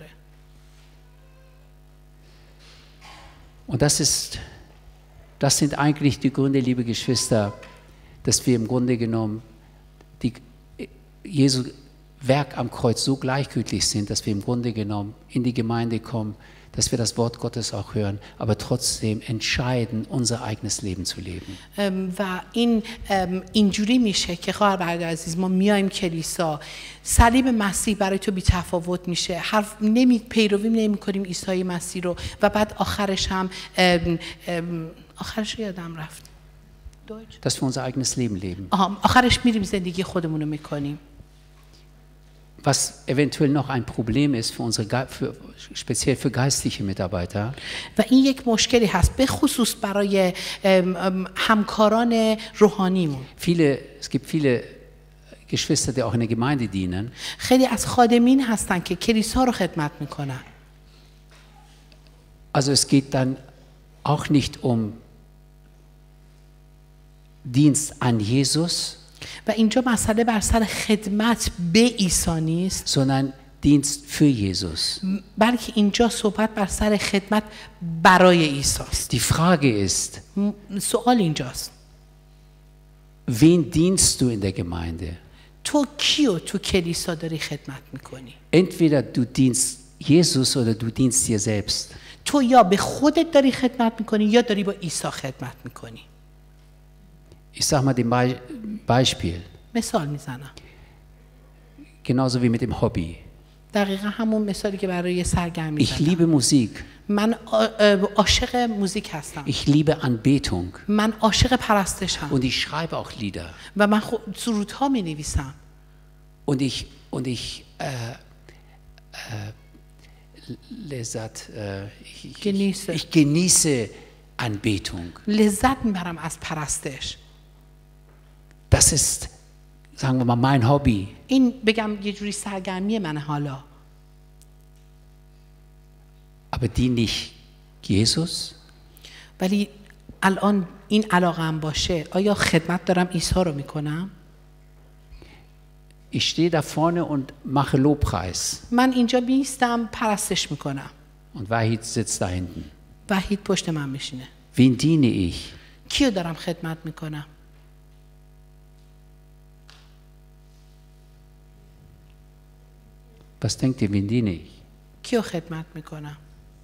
Und das ist, das sind eigentlich die Gründe, liebe Geschwister, dass wir im Grunde genommen die, Jesu Werk am Kreuz so gleichgültig sind, dass wir im Grunde genommen in die Gemeinde kommen, dass wir das Wort Gottes auch hören, aber trotzdem entscheiden, unser eigenes Leben zu leben. ام، و این ام، اینجوری میشه که خواهر برادر عزیز ما میایم کلیسا، صلیب مسیح برای تو بی تفاوت میشه، حرف نمی پیروی نمی کنیم عیسی مسیح رو و بعد آخرش هم ام، ام، آخرش رو یادم رفت. دویچ. Dass wir unser eigenes Leben leben. آها، آخرش میریم زندگی خودمون رو میکنیم. Was eventuell noch ein Problem ist, für unsere, Ge- für, speziell für geistliche Mitarbeiter, و این یک مشکلی هست به خصوص برای ام، ام، همکاران روحانیمون. viele, es gibt viele Geschwister, die auch in der Gemeinde dienen, خیلی از خادمین هستن که کلیسا رو خدمت میکنن. also es geht dann auch nicht um Dienst an Jesus, و اینجا مسئله بر سر خدمت به عیسی نیست، sondern Dienst für Jesus. بلکه اینجا صحبت بر سر خدمت برای عیسی است. Die Frage ist, م- سوال اینجاست wen dienst du in der Gemeinde? تو کیو تو کلیسا داری خدمت میکنی؟ Entweder du dienst Jesus oder du dienst dir selbst. تو یا به خودت داری خدمت میکنی یا داری با عیسی خدمت میکنی. Ich sage mal dem Be- Beispiel, مثال میزنم، genauso wie mit dem Hobby. دقیقا همون مثالی که برای سرگرمی Ich زدم. liebe Musik, من آ- اه، عاشق موزیک هستم، ich liebe Anbetung من عاشق پرستشم und ich schreibe auch Lieder. و من خو- سرودها می نویسم Und ich, und ich, äh, äh, Lesat, äh, ich, ich, Genieße. ich genieße Anbetung. لذت میبرم از پرستش. Das ist sagen wir mal, mein Hobby. این بگم یه جوری سرگرمی من حالا. Aber diene ich Jesus? ولی الان این علاقه هم باشه، آیا خدمت دارم عیسی رو میکنم؟ Ich stehe da vorne und mache Lobpreis. من اینجا بیستم پرستش میکنم. Und Wahid sitzt da hinten. وحید پشت من میشینه. Wen diene ich? کیو دارم خدمت میکنم؟ Was denkt ihr, wen diene ich? کیو خدمت میکنم؟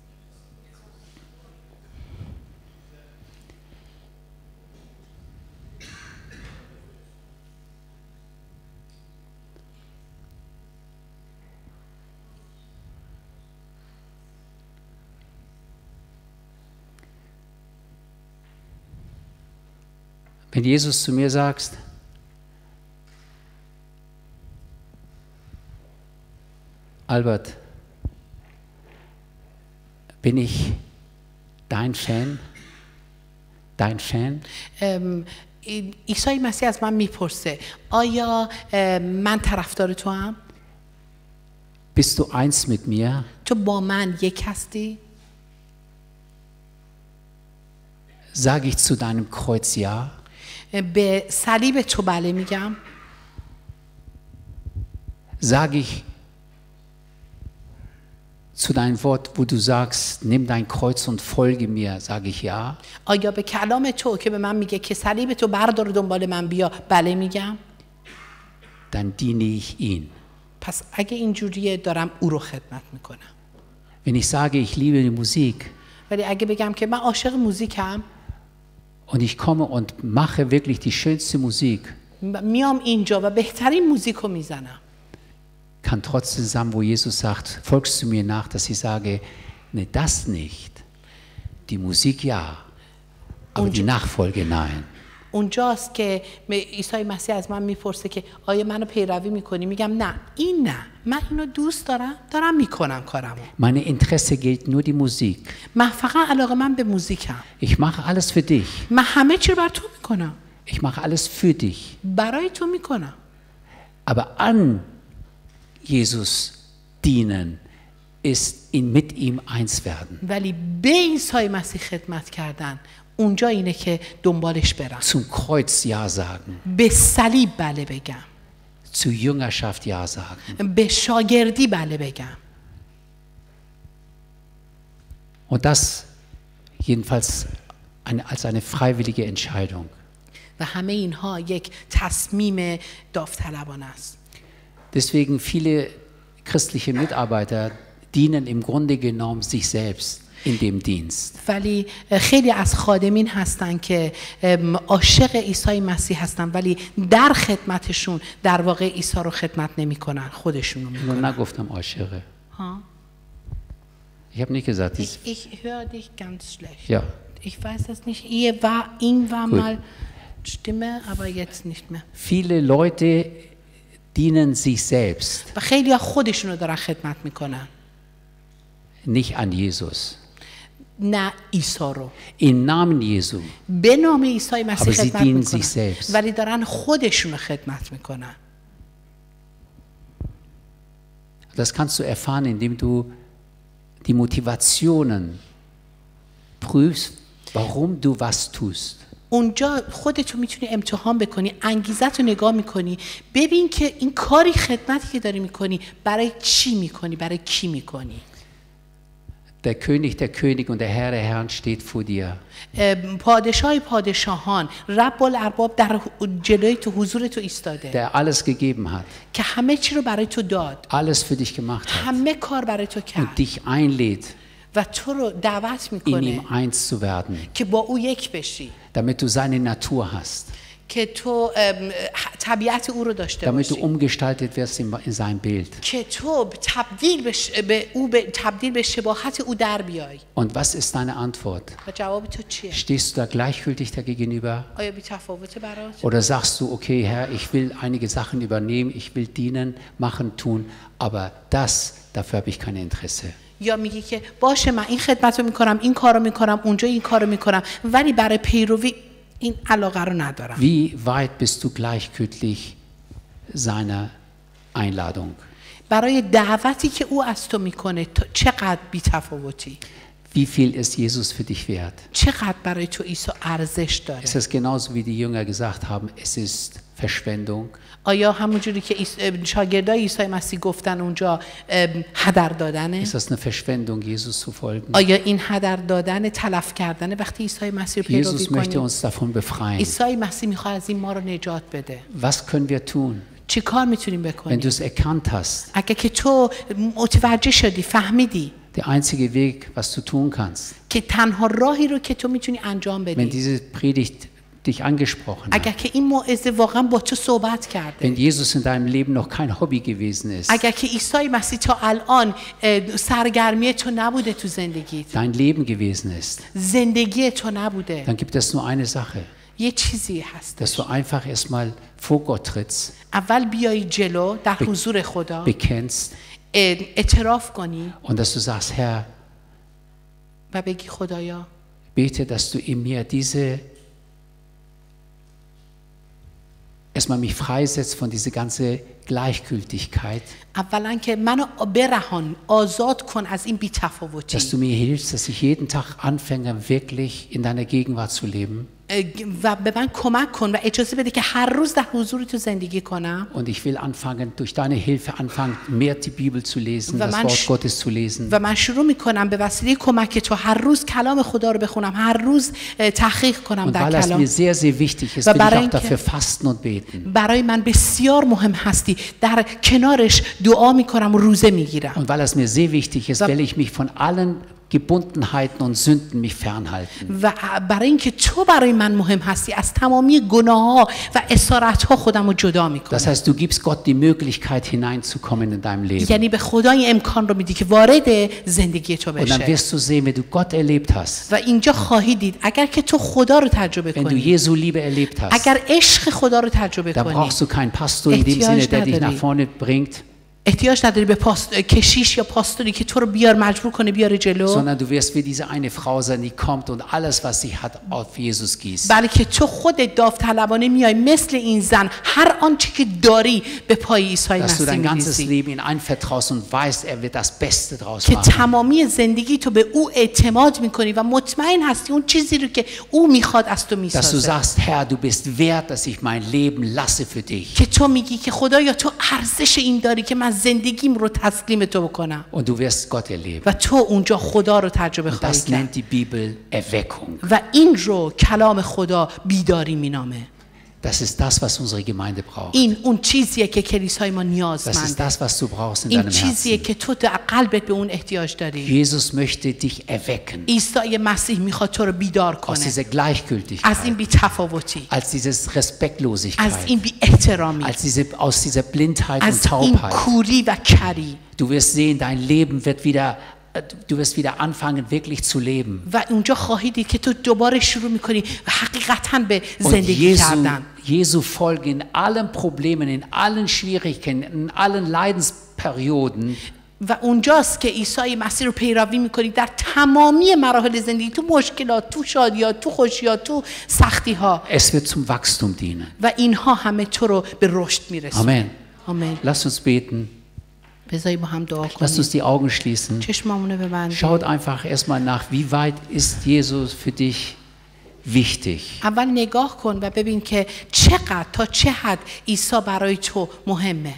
Wenn Jesus zu mir sagt, Albert, bin ich dein Fan? Dein Fan? ام، عیسی مسیح از من میپرسه آیا ام، من طرفدار تو هم؟ Bist du eins mit mir? تو با من یک هستی؟ Sage ich zu deinem Kreuz ja? به صلیب تو بله میگم. Sage ich zu deinem Wort, wo du sagst, nimm dein Kreuz und folge mir, sage ich ja? آیا به کلام تو که به من میگه که صلیب تو بردار دنبال من بیا بله میگم؟ Dann diene ich ihn. پس اگه اینجوریه دارم او رو خدمت میکنم. Wenn ich sage, ich liebe die Musik ولی اگه بگم که من عاشق موزیکم und ich komme und mache wirklich die schönste Musik, میام اینجا و بهترین موزیک رو میزنم، kann trotzdem sein, wo Jesus sagt, folgst du mir nach, dass ich sage, ne, das nicht. Die Musik ja, aber die Nachfolge nein. اونجاست که عیسی مسیح از من میپرسه که آیا منو پیروی میکنی؟ میگم نه، این نه، من اینو دوست دارم، دارم میکنم کارمو. Meine Interesse gilt nur die Musik. من فقط علاقه من به موزیکم. Ich mache alles für dich. من همه چی رو بر تو میکنم. Ich mache alles für dich. برای تو میکنم. Aber an Jesus dienen ist ihn mit ihm eins werden. ولی به عیسی مسیح خدمت کردن اونجا اینه که دنبالش برم. Zum Kreuz ja sagen. به صلیب بله بگم. Zu Jüngerschaft ja sagen. به شاگردی بله بگم. Und das jedenfalls eine, als eine freiwillige Entscheidung. و همه اینها یک تصمیم داوطلبانه است. Deswegen viele christliche Mitarbeiter dienen im Grunde genommen sich selbst in dem Dienst. ولی خیلی از خادمین هستن که عاشق عیسی مسیح هستن ولی در خدمتشون در واقع عیسی رو خدمت نمیکنن، خودشون رو Nur میکنن. naguftam Aschere. ها؟ Ich habe nicht gesagt, Ich, dies, ich höre dich ganz schlecht. ja. Ich weiß das nicht. Ihr war, ihn war Gut. mal Stimme, aber jetzt nicht mehr. Viele Leute dienen sich selbst, و خیلی ها خودشون رو دارن خدمت میکنن، nicht an Jesus. نه عیسی رو. Im Namen Jesu. به نام عیسی مسیح Aber sie خدمت dienen sich میکنن selbst. ولی دارن خودشون رو خدمت میکنن. Das kannst du erfahren, indem du die Motivationen prüfst, warum du was tust. اونجا خودتو میتونی امتحان بکنی، انگیزت رو نگاه میکنی، ببین که این کاری خدمتی که داری میکنی برای چی میکنی، برای کی میکنی. Der König der Könige und der Herr der Herren steht vor dir. پادشاه پادشاهان، رب الارباب در جلوی تو، حضور تو ایستاده، Der alles gegeben hat, که همه چی رو برای تو داد، alles für dich gemacht hat همه کار برای تو und کرد dich einlädt, و تو رو دعوت in میکنه ihm eins zu werden, که با او یک بشی، damit du seine Natur hast, که تو ام، طبیعت او رو داشته damit du باشی، umgestaltet wirst in, in sein Bild. که تو تبدیل بش... به او به تبدیل به شباهت او در بیای. Und was ist deine Antwort? و جواب تو چیه؟ Stehst du da gleichgültig dagegenüber? آیا بی تفاوته برات؟ Oder sagst du, okay, Herr, ich will einige Sachen übernehmen, ich will dienen, machen, tun, aber das, dafür habe ich kein Interesse. یا میگی که باشه من این خدمت رو میکنم، این کار رو میکنم، اونجا این کار رو میکنم، ولی برای پیروی این علاقه رو ندارم. Wie weit bist du gleichgültig seiner Einladung. برای دعوتی که او از تو میکنه چقدر بی‌تفاوتی؟ Wie viel ist Jesus für dich wert? چقدر برای تو عیسی ارزش داره؟ Ist es genauso wie die Jünger gesagt haben, es ist Verschwendung? آیا همونجوری که شاگردای عیسی مسیح گفتن اونجا هدر دادنه؟ Ist das eine Verschwendung, Jesus zu folgen? آیا این هدر دادن تلف کردنه وقتی عیسی مسیح رو پیروی Jesus möchte کنیم؟ uns davon befreien. عیسی مسیح میخواد از این ما رو نجات بده. Was können wir tun, چی کار میتونیم wenn بکنیم؟ du es erkannt hast? اگه که تو متوجه شدی، فهمیدی Der einzige Weg, was du tun kannst, که تنها راهی رو که تو میتونی انجام wenn بدی، diese Predigt dich angesprochen اگر hat, که این موعظه واقعا با تو صحبت کرده، wenn Jesus in deinem Leben noch kein Hobby gewesen ist, اگر که عیسی مسیح تا الان اه، سرگرمی تو نبوده تو زندگیت، dein Leben gewesen ist, زندگی تو نبوده، dann gibt es nur eine Sache, یه چیزی هست. dass du einfach erstmal vor Gott trittst, اول بیایی جلو در حضور خدا، bekennst اه، اعتراف کنی und dass du sagst, Herr, و بگی خدایا bete, dass du in mir diese, erstmal mich freisetzt von dieser ganzen Gleichgültigkeit, اولا که منو برهان، آزاد کن از این بی‌تفاوتی، dass du mir hilfst, dass ich jeden Tag anfange, wirklich in deiner Gegenwart zu leben. و به من کمک کن و اجازه بده که هر روز در حضور تو زندگی کنم Und ich will anfangen, durch deine Hilfe anfangen, mehr die Bibel zu lesen, Weil das man Wort sch- Gottes zu lesen. و من شروع میکنم به وسیله کمک تو هر روز کلام خدا رو بخونم، هر روز اه، تحقیق کنم Und در weil das کلام. mir sehr, sehr wichtig ist, Weil will ich auch bareinke- dafür fasten und beten. برای من بسیار مهم هستی، در کنارش دعا میکنم و روزه میگیرم. Und weil es mir sehr wichtig ist, Weil- will ich mich von allen Gebundenheiten und Sünden mich fernhalten. و برای اینکه تو برای من مهم هستی از تمامی گناه ها و اسارت ها خودم رو جدا Das میکنم. heißt, du gibst Gott die Möglichkeit hineinzukommen in deinem Leben. یعنی به خدا این امکان رو میدی که وارد زندگی تو Und dann بشه. wirst du sehen, wenn du Gott erlebt hast, و اینجا خواهی دید اگر که تو خدا رو تجربه wenn du کنی، Jesu Liebe erlebt hast, اگر عشق خدا رو تجربه dann کنی، brauchst du keinen Pastor in dem Ehtiyaj Sinne, der dich nadari. nach vorne bringt, احتیاج نداری به پاست... کشیش یا پاستوری که تو رو بیار مجبور کنه بیاره جلو، sondern du wirst wie diese eine Frau sein, die kommt und alles, was sie hat, auf Jesus gießt. بلکه تو خودت داوطلبانه میای مثل این زن هر آنچه که داری به پای عیسی Dass du مسیح dein ganzes میریزی، Leben ihm anvertraust und weißt, er wird das Beste draus که machen. تمامی زندگی تو به او اعتماد میکنی و مطمئن هستی اون چیزی رو که او میخواد از تو Dass du میسازه، sagst, Herr, du bist wert, dass ich mein Leben lasse für dich. که تو میگی که خدایا تو ارزش این داری که من زندگیم رو تسلیم تو بکنم Und du wirst Gott erleben. و تو اونجا خدا رو تجربه Und خواهی das کرد. nennt die Bibel Erweckung. و این رو کلام خدا بیداری مینامه. Das ist das, was unsere Gemeinde braucht. این اون چیزیه که کلیسای ما Das ist نیازمنده. das, was du brauchst in این deinem چیزیه Herzen. که تو در قلبت به اون احتیاج داری. Jesus möchte dich erwecken عیسی مسیح میخواد تو رو بیدار aus کنه dieser از Gleichgültigkeit, این بی‌تفاوتی، als dieses از Respektlosigkeit, این بی‌احترامی، als diese, aus dieser Blindheit und از این Taubheit. کوری و کری. Du wirst sehen, dein Leben wird wieder, du wirst wieder anfangen, wirklich zu leben. و اونجا خواهی دید که تو دوباره شروع میکنی و حقیقتا به Und زندگی Jesu, کردن. Jesu Folge in allen Problemen, in allen Schwierigkeiten, in allen Leidensperioden و اونجاست که عیسی مسیح رو پیروی میکنی در تمامی مراحل زندگی، تو مشکلات، تو شادیات، تو خوشیات، تو سختی ها، es wird zum Wachstum dienen. و اینها همه تو رو به رشد میرسونه. Amen. آمین. Lass uns beten. بذاری با هم دعا Lass کنیم. uns die Augen schließen. چشمامونو ببندیم. Schaut einfach erstmal nach, wie weit ist Jesus für dich wichtig. اول نگاه کن و ببین که چقدر تا چه حد عیسی برای تو مهمه.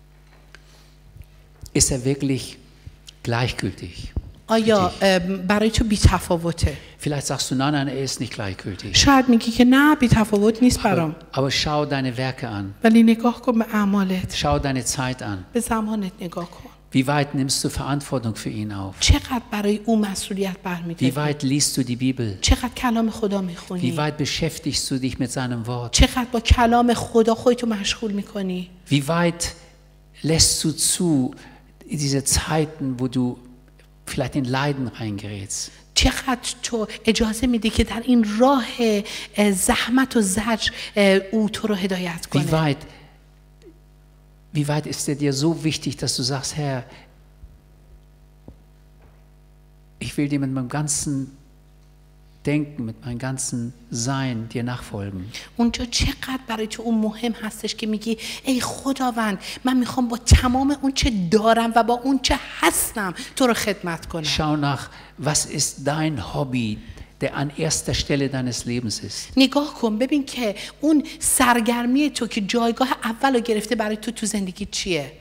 Ist er wirklich gleichgültig? آیا ام، برای تو بی‌تفاوته؟ Vielleicht sagst du, nein, nein, er ist nicht gleichgültig. شاید میگی که نه بی‌تفاوت نیست برام، Aber, aber schau deine Werke an. ولی نگاه کن به اعمالت، Schau deine Zeit an. به زمانت نگاه کن. Wie weit nimmst du Verantwortung für ihn auf? چقدر برای او مسئولیت Wie برمی‌داری؟ weit liest du die Bibel? چقدر کلام خدا Wie میخونی؟ weit beschäftigst du dich mit seinem Wort? چقدر با کلام خدا خودتو مشغول میکنی؟ Wie weit lässt du zu diese Zeiten, wo du vielleicht in Leiden reingerätst? چقدر تو اجازه میدی که در این راه اه، زحمت و زجر اه، او تو رو هدایت Wie کنه؟ weit, wie weit ist er dir so wichtig, dass du sagst, Herr, ich will dir mit meinem ganzen Denken, mit meinem ganzen Sein dir nachfolgen. اونجا چقدر برای تو اون مهم هستش که میگی ای خداوند من میخوام با تمام اون چه دارم و با اون چه هستم تو رو خدمت کنم. Schau nach, was ist dein Hobby, der an erster Stelle deines Lebens ist. نگاه کن ببین که اون سرگرمی تو که جایگاه اول رو گرفته برای تو تو زندگی چیه.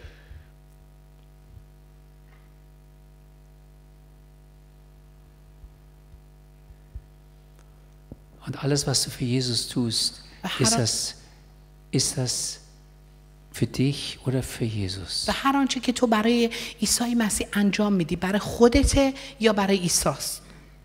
Und alles, was du für Jesus tust, ist das, ist das für dich oder für Jesus? و هر آنچه که تو برای عیسی مسیح انجام میدی برای خودته یا برای عیساست.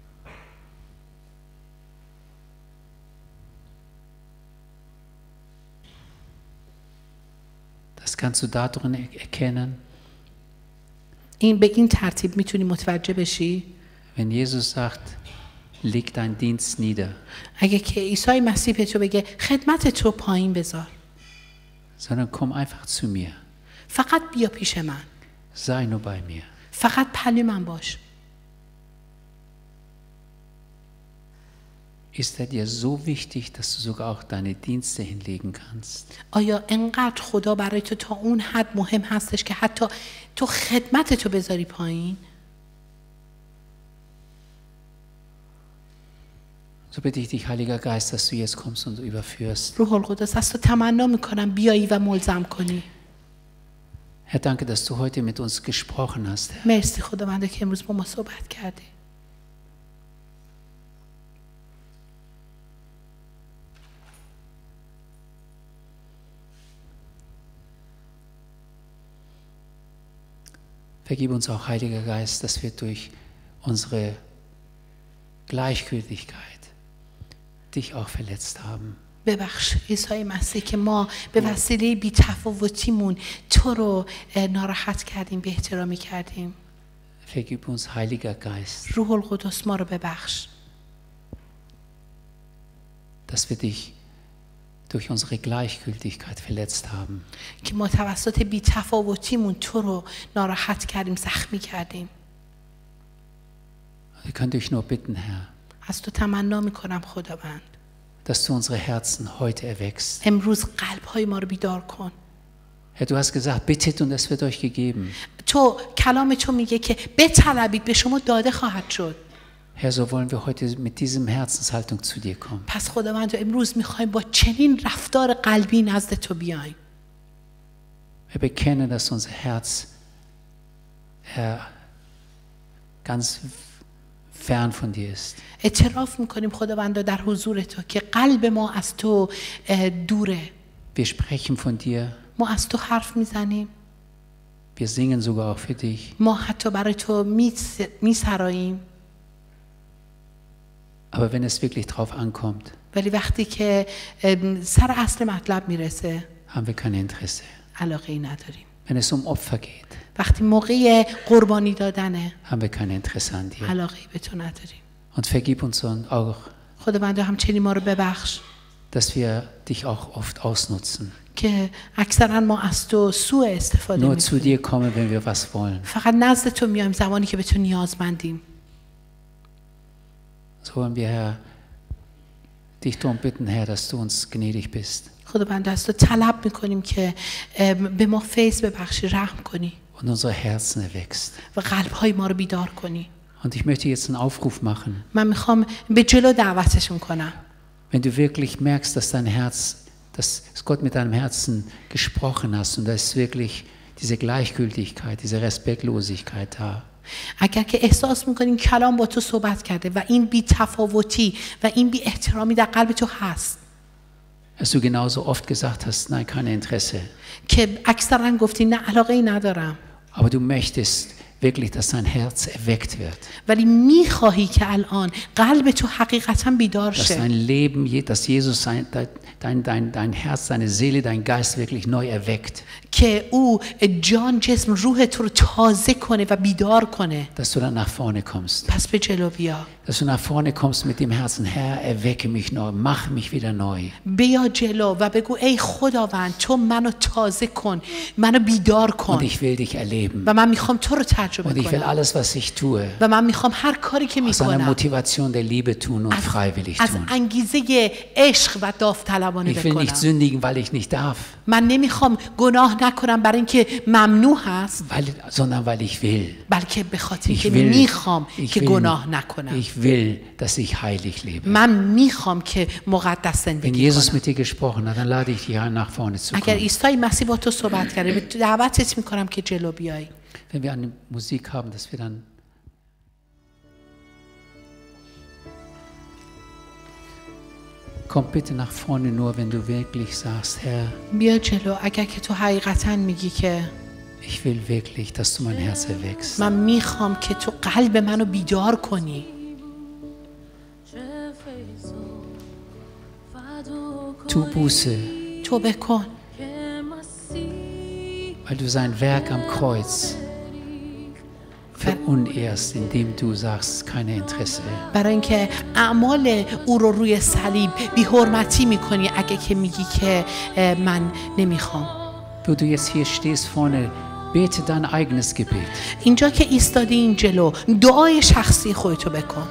Das kannst du darin erkennen. این به این ترتیب میتونی متوجه بشی. Wenn Jesus sagt, leg deinen Dienst nieder. اگه که عیسی مسیح به تو بگه خدمت تو پایین بذار. Sondern komm einfach zu mir. فقط بیا پیش من. Sei nur bei mir. فقط پلی من باش. Ist er dir so wichtig, dass du sogar auch deine Dienste hinlegen kannst? آیا انقدر خدا برای تو تا اون حد مهم هستش که حتی تو خدمت تو بذاری پایین؟ So bitte ich dich, Heiliger Geist, dass du jetzt kommst und überführst. روح القدس از تو تمنا میکنم بیایی و ملزم کنی. Herr, danke, dass du heute mit uns gesprochen hast, Herr. مرسی خداونده که امروز با ما صحبت کردی. Vergib uns auch, Heiliger Geist, dass wir durch unsere Gleichgültigkeit dich auch verletzt haben. ببخش عیسی مسیح که ما به وسیله بی‌تفاوتیمون تو رو ناراحت کردیم، بی احترامی کردیم. Vergib uns, Heiliger Geist, روح القدس ما رو ببخش. dass wir dich durch unsere Gleichgültigkeit verletzt haben. که ما توسط بی‌تفاوتیمون تو رو ناراحت کردیم، زخمی کردیم. Wir können dich nur bitten, Herr, از تو تمنا میکنم خداوند dass du unsere Herzen heute erweckst. امروز قلب‌های ما رو بیدار کن. Herr, du hast gesagt, bittet und es wird euch gegeben. تو کلام تو میگه که بطلبید به شما داده خواهد شد. Herr, so wollen wir heute mit diesem Herzenshaltung zu dir kommen. پس خداوند امروز میخوایم با چنین رفتار قلبی نزد تو بیایم. Wir bekennen, dass unser Herz, Herr, ganz fern von dir ist. اعتراف میکنیم خداوند در حضور تو که قلب ما از تو دوره. Wir sprechen von dir. ما از تو حرف میزنیم. Wir singen sogar auch für dich. ما حتی برای تو میسراییم. Aber wenn es wirklich drauf ankommt, ولی وقتی که سر اصل مطلب میرسه haben wir kein Interesse. علاقه ای نداریم. Wenn es um Opfer geht, وقتی موقع قربانی دادنه haben wir kein Interesse an dir. علاقه ای به تو نداریم. Und vergib uns auch, خداوند همچنین ما رو ببخش dass wir dich auch oft ausnutzen. که اکثرا ما از تو سوء استفاده Nur zu میکنیم. dir kommen, wenn wir was wollen. فقط نزد تو میایم زمانی که به تو نیازمندیم. So wollen wir, Herr, dich darum bitten, Herr, dass du uns gnädig bist. خداوند از تو طلب میکنیم که به ما فیض ببخشی، رحم کنی Und unsere Herzen erwächst. و قلبهای ما رو بیدار کنی. Und ich möchte jetzt einen Aufruf machen. من میخوام به جلو دعوتشون کنم. Wenn du wirklich merkst, dass dein Herz, dass Gott mit deinem Herzen gesprochen hast und da ist wirklich diese Gleichgültigkeit, diese Respektlosigkeit da. اگر که احساس میکنین کلام با تو صحبت کرده و این بی تفاوتی و این بی احترامی در قلب تو هست، Dass du genauso oft gesagt hast, nein, kein Interesse. که اکثرا گفتی نه علاقه ای ندارم، Aber du möchtest wirklich, dass dein Herz erweckt wird. ولی میخواهی که الان قلب تو حقیقتا بیدار Dass شه، dein Leben, dass Jesus sein, dein, dein, dein Herz, deine Seele, dein Geist wirklich neu erweckt. که او جان جسم روح تو رو تازه کنه و بیدار کنه. Dass du dann nach vorne kommst. پس به جلو بیا. Dass du nach vorne kommst mit dem Herzen, Herr, erwecke mich neu, mach mich wieder neu. بیا جلو و بگو ای خداوند تو منو تازه کن، منو بیدار Und کن ich will dich erleben. و من میخوام تو رو تجربه Und ich will کنم alles, was ich tue, و من میخوام هر کاری که aus einer میکنم Motivation der Liebe tun und freiwillig از tun. انگیزه عشق و داوطلبانه Ich will nicht بکنم. sündigen, weil ich nicht darf, من نمیخوام گناه نکنم برای اینکه ممنوع هست، weil, sondern weil ich will. بلکه به خاطر Ich اینکه will, میخوام ich که will, گناه نکنم. ich will, dass ich heilig lebe. من میخوام که مقدس Wenn زندگی Jesus کنم. mit dir gesprochen hat, dann lade ich dich ein, nach vorne zu اگر kommen. عیسی مسیح با تو صحبت کرده دعوتت میکنم که جلو بیای. Wenn wir eine Musik haben, dass wir dann komm bitte nach vorne nur, wenn du wirklich sagst, Herr, بیا جلو اگر که تو حقیقتا میگی که ich will wirklich, dass du mein Herz erweckst. من میخوام که تو قلب منو بیدار کنی. Tu Buße, توبه کن weil du sein Werk am Kreuz verunehrst, indem du sagst, keine Interesse. برای اینکه اعمال او رو روی صلیب بی حرمتی میکنی اگه که میگی که اه، من نمیخوام. Wo du jetzt hier stehst vorne, bete dein eigenes Gebet. اینجا که ایستادی این جلو دعای شخصی خودتو بکن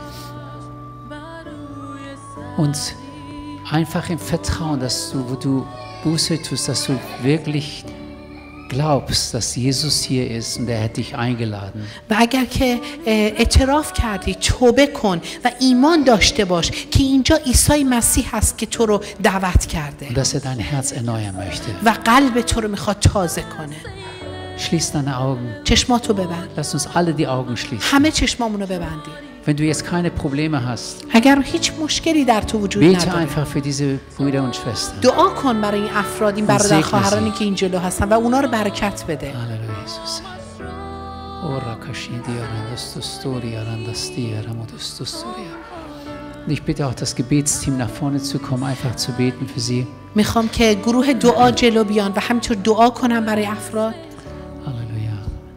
Und einfach im Vertrauen, dass du, wo du Buße tust, dass du wirklich glaubst, dass Jesus hier ist und er hat dich eingeladen. و اگر که اه، اعتراف کردی توبه کن و ایمان داشته باش که اینجا عیسی مسیح هست که تو رو دعوت کرده Und dass er dein Herz erneuern möchte. و قلب تو رو میخواد تازه کنه. Schließ deine Augen. چشماتو ببند. Lass uns alle die Augen schließen. همه چشمامونو ببندی. Wenn du jetzt keine Probleme hast, اگر هیچ مشکلی در تو وجود bete نداره einfach für diese Brüder und Schwestern. دعا کن برای این افراد، این برادر Segne خواهرانی sie. که این جلو هستن و اونا رو برکت بده. Halleluja, Jesus. Ora kashidi arandastori arandasti aramodusturi. Und ich bitte auch das Gebetsteam nach vorne zu kommen, einfach zu beten für sie. میخوام که گروه دعا جلو بیان و همینطور دعا کنم برای افراد. Halleluja.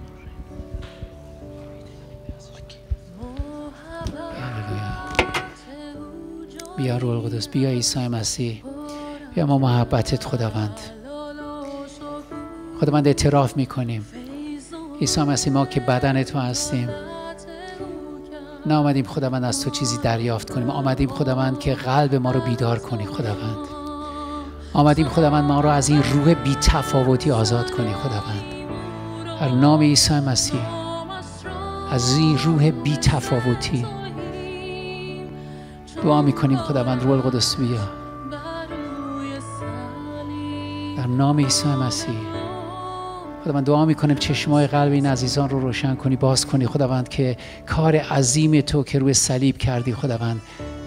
Halleluja. بیا روح القدس، بیا عیسی مسیح، بیا ما محبتت خداوند. خداوند اعتراف میکنیم عیسی مسیح ما که بدن تو هستیم نه آمدیم خداوند از تو چیزی دریافت کنیم، آمدیم خداوند که قلب ما رو بیدار کنی خداوند. آمدیم خداوند ما رو از این روح بی تفاوتی آزاد کنی خداوند. در نام عیسی مسیح از این روح بی تفاوتی دعا میکنیم خداوند، روح القدس بیا در نام عیسی مسیح. خداوند دعا میکنیم چشمای قلب این عزیزان رو روشن کنی، باز کنی خداوند که کار عظیم تو که روی صلیب کردی خداوند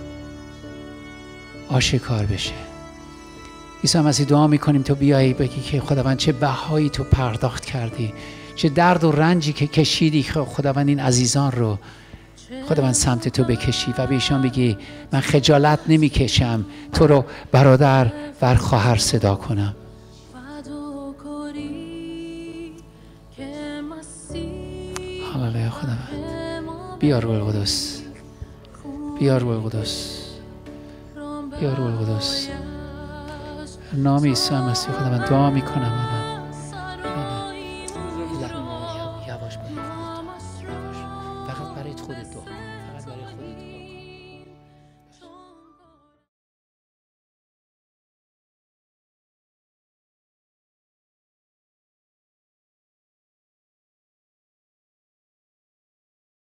آشکار بشه. عیسی مسیح دعا میکنیم تو بیایی بگی که خداوند چه بهایی تو پرداخت کردی، چه درد و رنجی که کشیدی خداوند این عزیزان رو خداوند سمت تو بکشی و به ایشان بگی من خجالت نمیکشم تو رو برادر و خواهر صدا کنم. هللویا خداوند. بیا روح القدس، بیا روح القدس، بیا روح القدس. نام عیسی مسیح خداوند دعا میکنم الان. یواش برای خودت، یواش. فقط برای خودت دعا، فقط برای خودت دعا.